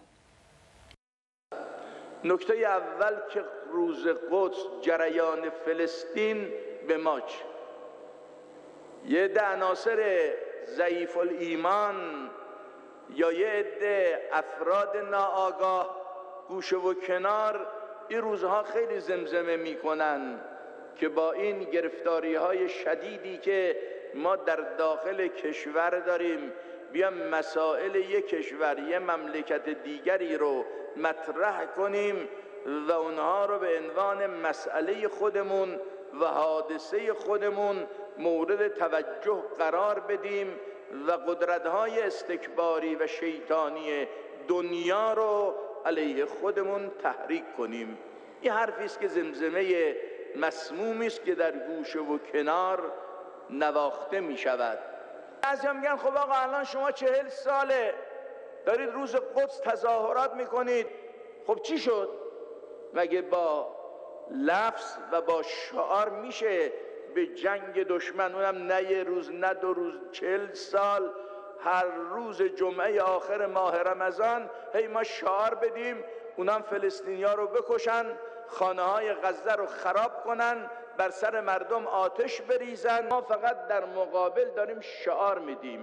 S5: نکته اول که روز قدس جریان فلسطین به ما چه؟ یه ده عناصر ضعیف الایمان یا یه عده افراد ناآگاه گوشه و کنار این روزها خیلی زمزمه میکنن که با این گرفتاری های شدیدی که ما در داخل کشور داریم بیام مسائل یک کشور یه مملکت دیگری رو مطرح کنیم و اونها رو به عنوان مسئله خودمون و حادثه خودمون مورد توجه قرار بدیم و قدرت‌های استکباری و شیطانی دنیا رو علیه خودمون تحریک کنیم. این حرفی است که زمزمه مسمومی است که در گوشه و کنار نواخته می شود. بعضیا میگن خب آقا الان شما چهل ساله دارید روز قدس تظاهرات میکنید، خب چی شد؟ مگه با لفظ و با شعار میشه به جنگ دشمن، اونم نه یه روز نه دو روز، چهل سال هر روز جمعه آخر ماه رمضان هی ما شعار بدیم اونم فلسطینیا رو بکشن، خانه های غزه رو خراب کنن، بر سر مردم آتش بریزن. ما فقط در مقابل داریم شعار میدیم.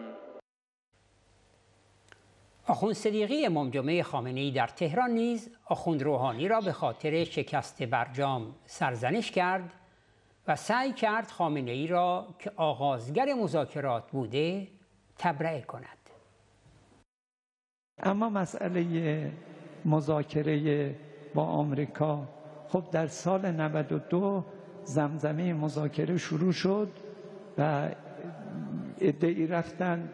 S11: آخوند صدیقی امام جمعه خامنه‌ای در تهران نیز آخوند روحانی را به خاطر شکست برجام سرزنش کرد و سعی کرد خامنه‌ای را که آغازگر مذاکرات بوده تبرئه کند.
S18: اما مسئله مذاکره با آمریکا، خب در سال نود و دو زمزمه مذاکره شروع شد و عده‌ای رفتن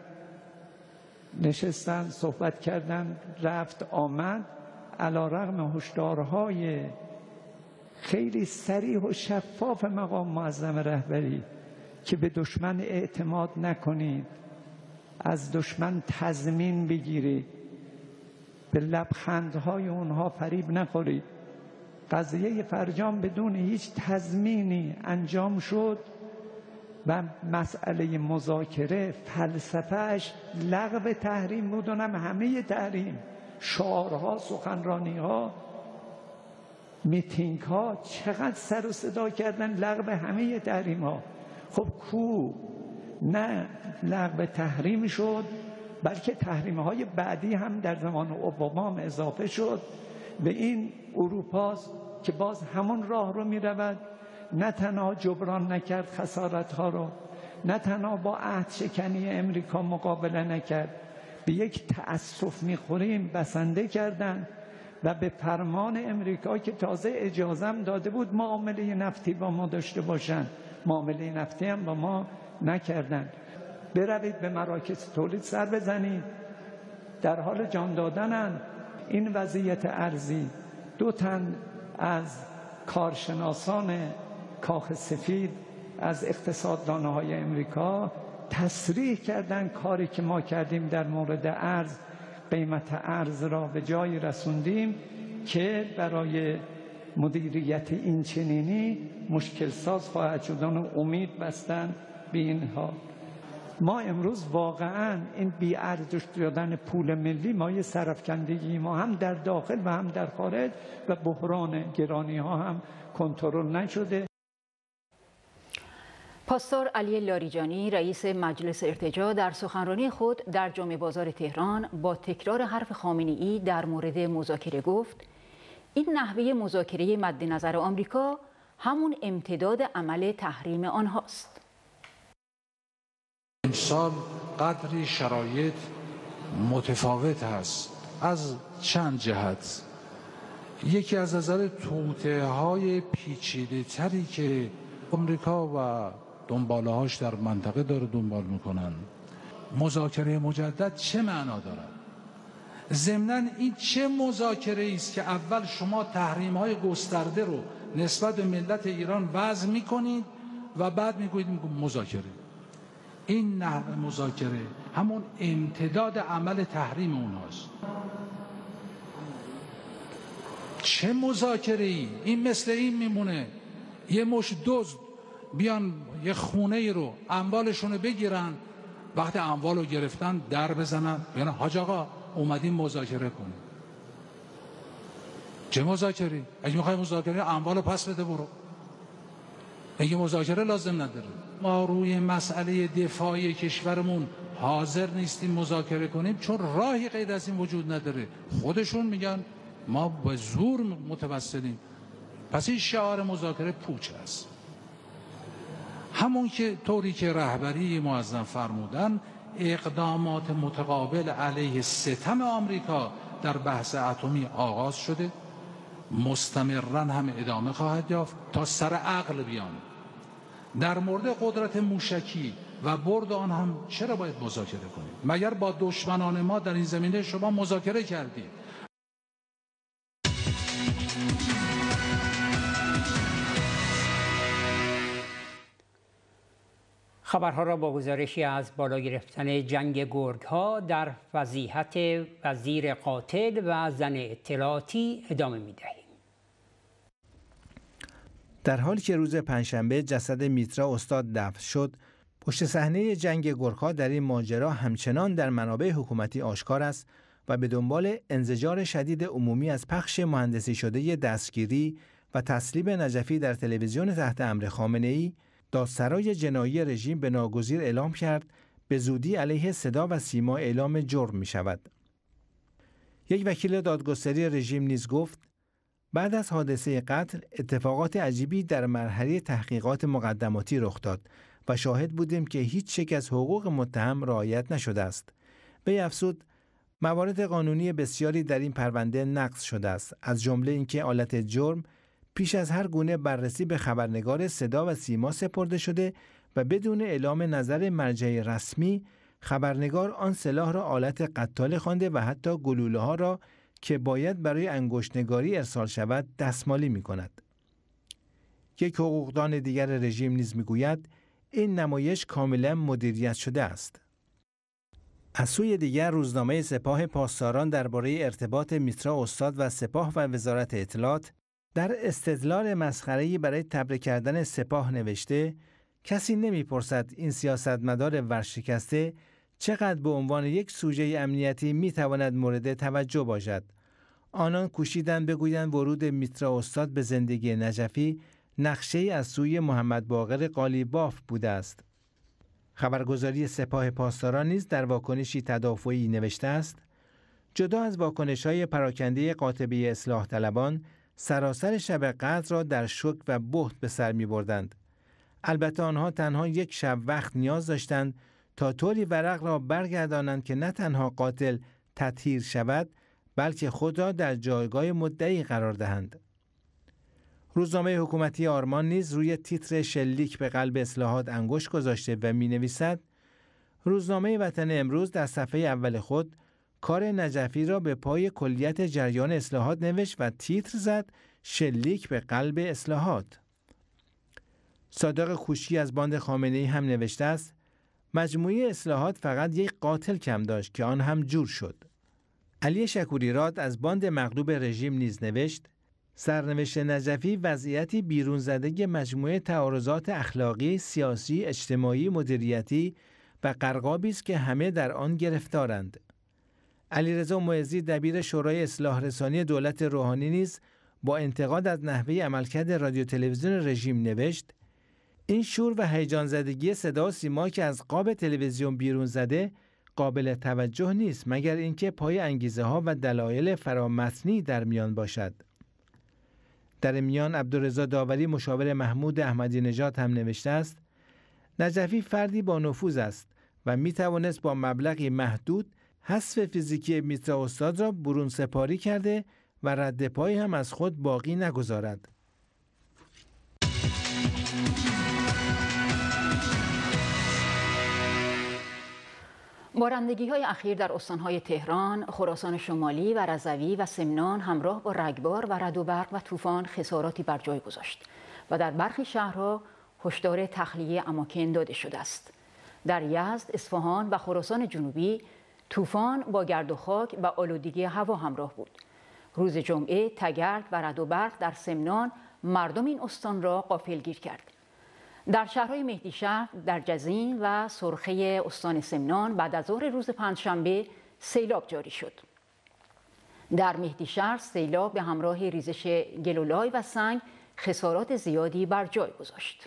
S18: نشستن صحبت کردن، رفت آمد، علی‌رغم هشدارهای خیلی صریح و شفاف مقام معظم رهبری که به دشمن اعتماد نکنید، از دشمن تضمین بگیرید، به لبخندهای اونها فریب نخورید. قضیه فرجام بدون هیچ تضمینی انجام شد و مسئله مذاکره فلسفهش لغو تحریم بود، اونم همه تحریم، شعارها، سخنرانیها، میتینگ ها، چقدر سر و صدا کردن لغو همه تحریم ها. خب کو نه لغو تحریم شد، بلکه تحریم های بعدی هم در زمان اوباما هم اضافه شد و این اروپاست که باز همون راه رو می رود. نه تنها جبران نکرد خسارت ها رو، نه تنها با عهد شکنی امریکا مقابله نکرد، به یک تأسف میخوریم بسنده کردن و به فرمان امریکا که تازه اجازم داده بود معامله نفتی با ما داشته باشن، معامله نفتی هم با ما نکردن. بروید به مراکز تولید سر بزنید، در حال جان دادنن. این وضعیت ارضی، دو تن از کارشناسان کاخ سفید، از اقتصاددانه های امریکا تصریح کردن کاری که ما کردیم در مورد ارز، قیمت ارز را به جایی رسوندیم که برای مدیریت این چنینی مشکل ساز خواهد شد. امید بستن به اینها. ما امروز واقعا این بی‌ارزش شدن پول ملی مایه سرفکندگی ما هم در داخل و هم در خارج و بحران گرانی ها هم کنترل نشده.
S10: پاسدار علی لاریجانی رئیس مجلس ارتجاع در سخنرانی خود در جمعه بازار تهران با تکرار حرف خامنه‌ای در مورد مذاکره گفت این نحوه مذاکره مد نظر آمریکا همون امتداد عمل تحریم آنهاست.
S6: امسال قدری شرایط متفاوت هست از چند جهت. یکی از نظر توطئه های پیچیده تری که آمریکا و دنباله هاش در منطقه داره دنبال میکنن. مذاکره مجدد چه معنا دارد؟ ضمناً این چه مذاکره است که اول شما تحریم های گسترده رو نسبت به ملت ایران وضع میکنید و بعد میگویید مذاکره. این نحوه مذاکره همون امتداد عمل تحریم اونهاست. چه مذاکره ای؟ این مثل این میمونه یه مش دزد بیان یه خونه ای رو اموالشون رو بگیرن، وقتی اموال رو گرفتن در بزنن بیان حاج آقا اومدیم مذاکره کنیم. چه مذاکره؟ اگه میخوای مذاکره اموال رو پس بده برو. اگه مذاکره لازم نداره. ما روی مسئله دفاعی کشورمون حاضر نیستیم مذاکره کنیم چون راهی غیر از این وجود نداره. خودشون میگن ما به زور متوسلیم. پس این شعار مذاکره پوچ است. همون که طوری که رهبری معظم فرمودن اقدامات متقابل علیه ستم آمریکا در بحث اتمی آغاز شده، مستمراً هم ادامه خواهد یافت تا سر عقل بیان. در مورد قدرت موشکی و برد آن هم چرا باید مذاکره کنیم؟ مگر با دشمنان ما در این زمینه شما مذاکره کردید؟
S11: خبرها را با گزارشی از بالا گرفتن جنگ گرگ‌ها در فضیحت وزیر قاتل و زن اطلاعاتی ادامه می‌دهیم.
S19: در حالی که روز پنجشنبه جسد میترا استاد دفن شد، پشت صحنه جنگ گرگ‌ها در این ماجرا همچنان در منابع حکومتی آشکار است و به دنبال انزجار شدید عمومی از پخش مهندسی شده دستگیری و تسلیم نجفی در تلویزیون تحت امر خامنه‌ای، دادسرای جنایی رژیم به ناگزیر اعلام کرد به زودی علیه صدا و سیما اعلام جرم می شود. یک وکیل دادگستری رژیم نیز گفت بعد از حادثه قتل اتفاقات عجیبی در مرحله تحقیقات مقدماتی رخ داد و شاهد بودیم که هیچ یک از حقوق متهم رعایت نشده است. وی افزود موارد قانونی بسیاری در این پرونده نقض شده است، از جمله اینکه آلت جرم پیش از هر گونه بررسی به خبرنگار صدا و سیما سپرده شده و بدون اعلام نظر مرجع رسمی خبرنگار آن سلاح را آلت قتال خوانده و حتی گلوله ها را که باید برای انگشت‌نگاری ارسال شود دستمالی می کند. یک حقوقدان دیگر رژیم نیز می گوید این نمایش کاملا مدیریت شده است. از سوی دیگر روزنامه سپاه پاسداران درباره ارتباط میترا استاد و سپاه و وزارت اطلاعات در استدلال مسخره‌ای برای تبرئه کردن سپاه نوشته کسی نمی‌پرسد این سیاستمدار ورشکسته چقدر به عنوان یک سوژه امنیتی می‌تواند مورد توجه باشد. آنان کوشیدند بگویند ورود میترا استاد به زندگی نجفی نقشه‌ای از سوی محمد باقر قالیباف بوده است. خبرگزاری سپاه پاسداران نیز در واکنشی تدافعی نوشته است جدا از واکنش‌های پراکنده قاطبه اصلاح طلبان، سراسر شب قدر را در شوک و بهت به سر می بردند. البته آنها تنها یک شب وقت نیاز داشتند تا طوری ورق را برگردانند که نه تنها قاتل تطهیر شود بلکه خود را در جایگاه مدعی قرار دهند. روزنامه حکومتی آرمان نیز روی تیتر شلیک به قلب اصلاحات انگشت گذاشته و می نویسد روزنامه وطن امروز در صفحه اول خود کار نجفی را به پای کلیت جریان اصلاحات نوشت و تیتر زد شلیک به قلب اصلاحات. صادق کوشکی از باند خامنه‌ای هم نوشته است مجموعه اصلاحات فقط یک قاتل کم داشت که آن هم جور شد. علی شکوری‌راد از باند مغلوب رژیم نیز نوشت سرنوشت نجفی وضعیتی بیرون زده مجموعه تعارضات اخلاقی، سیاسی، اجتماعی، مدیریتی و غرقابی است که همه در آن گرفتارند. علیرضا معزی دبیر شورای اصلاح رسانی دولت روحانی نیز با انتقاد از نحوه عملکرد رادیو تلویزیون رژیم نوشت این شور و هیجان زدگی صدا و سیما که از قاب تلویزیون بیرون زده قابل توجه نیست مگر اینکه پای انگیزه ها و دلایل فرامتنی در میان باشد. در میان عبدالرضا داوری مشاور محمود احمدی نژاد هم نوشته است: نجفی فردی با نفوذ است و می توانست با مبلغی محدود حذف فیزیکی میترا استاد را برون سپاری کرده و رد پایی هم از خود باقی نگذارد.
S10: بارندگی‌های اخیر در استان‌های تهران، خراسان شمالی و رضوی و سمنان همراه با رگبار و رعد و برق و طوفان خساراتی بر جای گذاشت و در برخی شهرها هشدار تخلیه اماکن داده شده است. در یزد، اصفهان و خراسان جنوبی طوفان با گرد و خاک و آلودگی هوا همراه بود. روز جمعه تگرگ و رعد و برق در سمنان مردم این استان را غافلگیر کرد. در شهرهای مهدیشهر، در جزین و سرخه استان سمنان بعد از ظهر روز پنجشنبه سیلاب جاری شد. در مهدیشهر سیلاب به همراه ریزش گل و لای و سنگ خسارات زیادی بر جای گذاشت.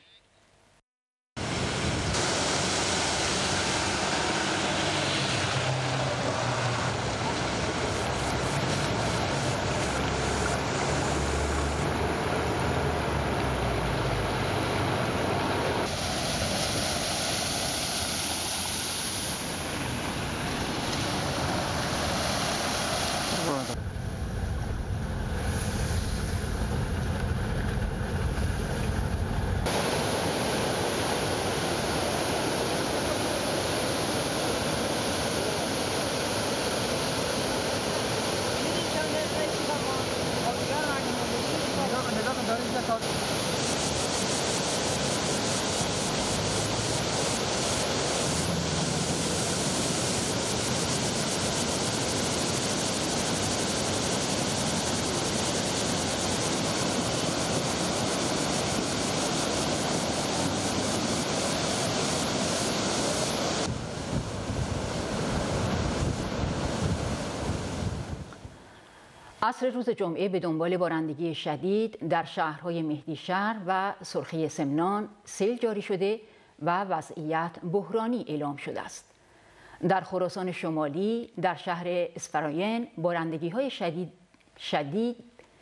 S10: عصر روز جمعه به دنبال بارندگی شدید در شهرهای مهدیشهر و سرخی سمنان سیل جاری شده و وضعیت بحرانی اعلام شده است. در خراسان شمالی در شهر اسفراین بارندگی‌های شدید شدید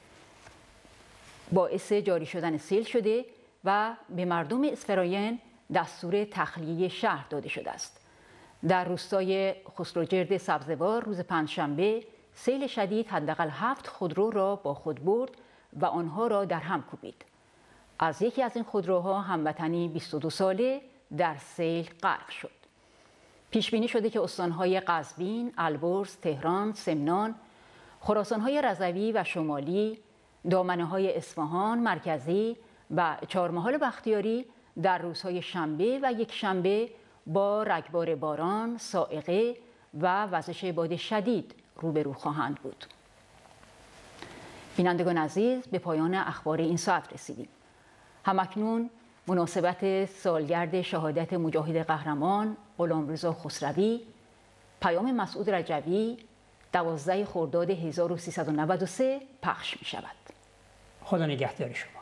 S10: باعث جاری شدن سیل شده و به مردم اسفراین دستور تخلیه شهر داده شده است. در روستای خسروجرد سبزوار روز پنجشنبه سیل شدید حداقل هفت خودرو را با خود برد و آنها را در هم کوبید. از یکی از این خودروها هموطنی بیست و دو ساله در سیل غرق شد. پیش بینی شده که استانهای قزوین، البرز، تهران، سمنان، خراسانهای رضوی و شمالی، دامنه‌های اصفهان، مرکزی و چهارمحال بختیاری در روزهای شنبه و یک شنبه با رگبار باران، صاعقه و وزش باد شدید روبرو خواهند بود. بینندگان عزیز، به پایان اخبار این ساعت رسیدیم. همکنون مناسبت سالگرد شهادت مجاهد قهرمان غلامرضا خسروی، پیام مسعود رجوی، دوازده خرداد هزار و سیصد و نود و سه پخش می شود.
S11: خدا نگهدار شما.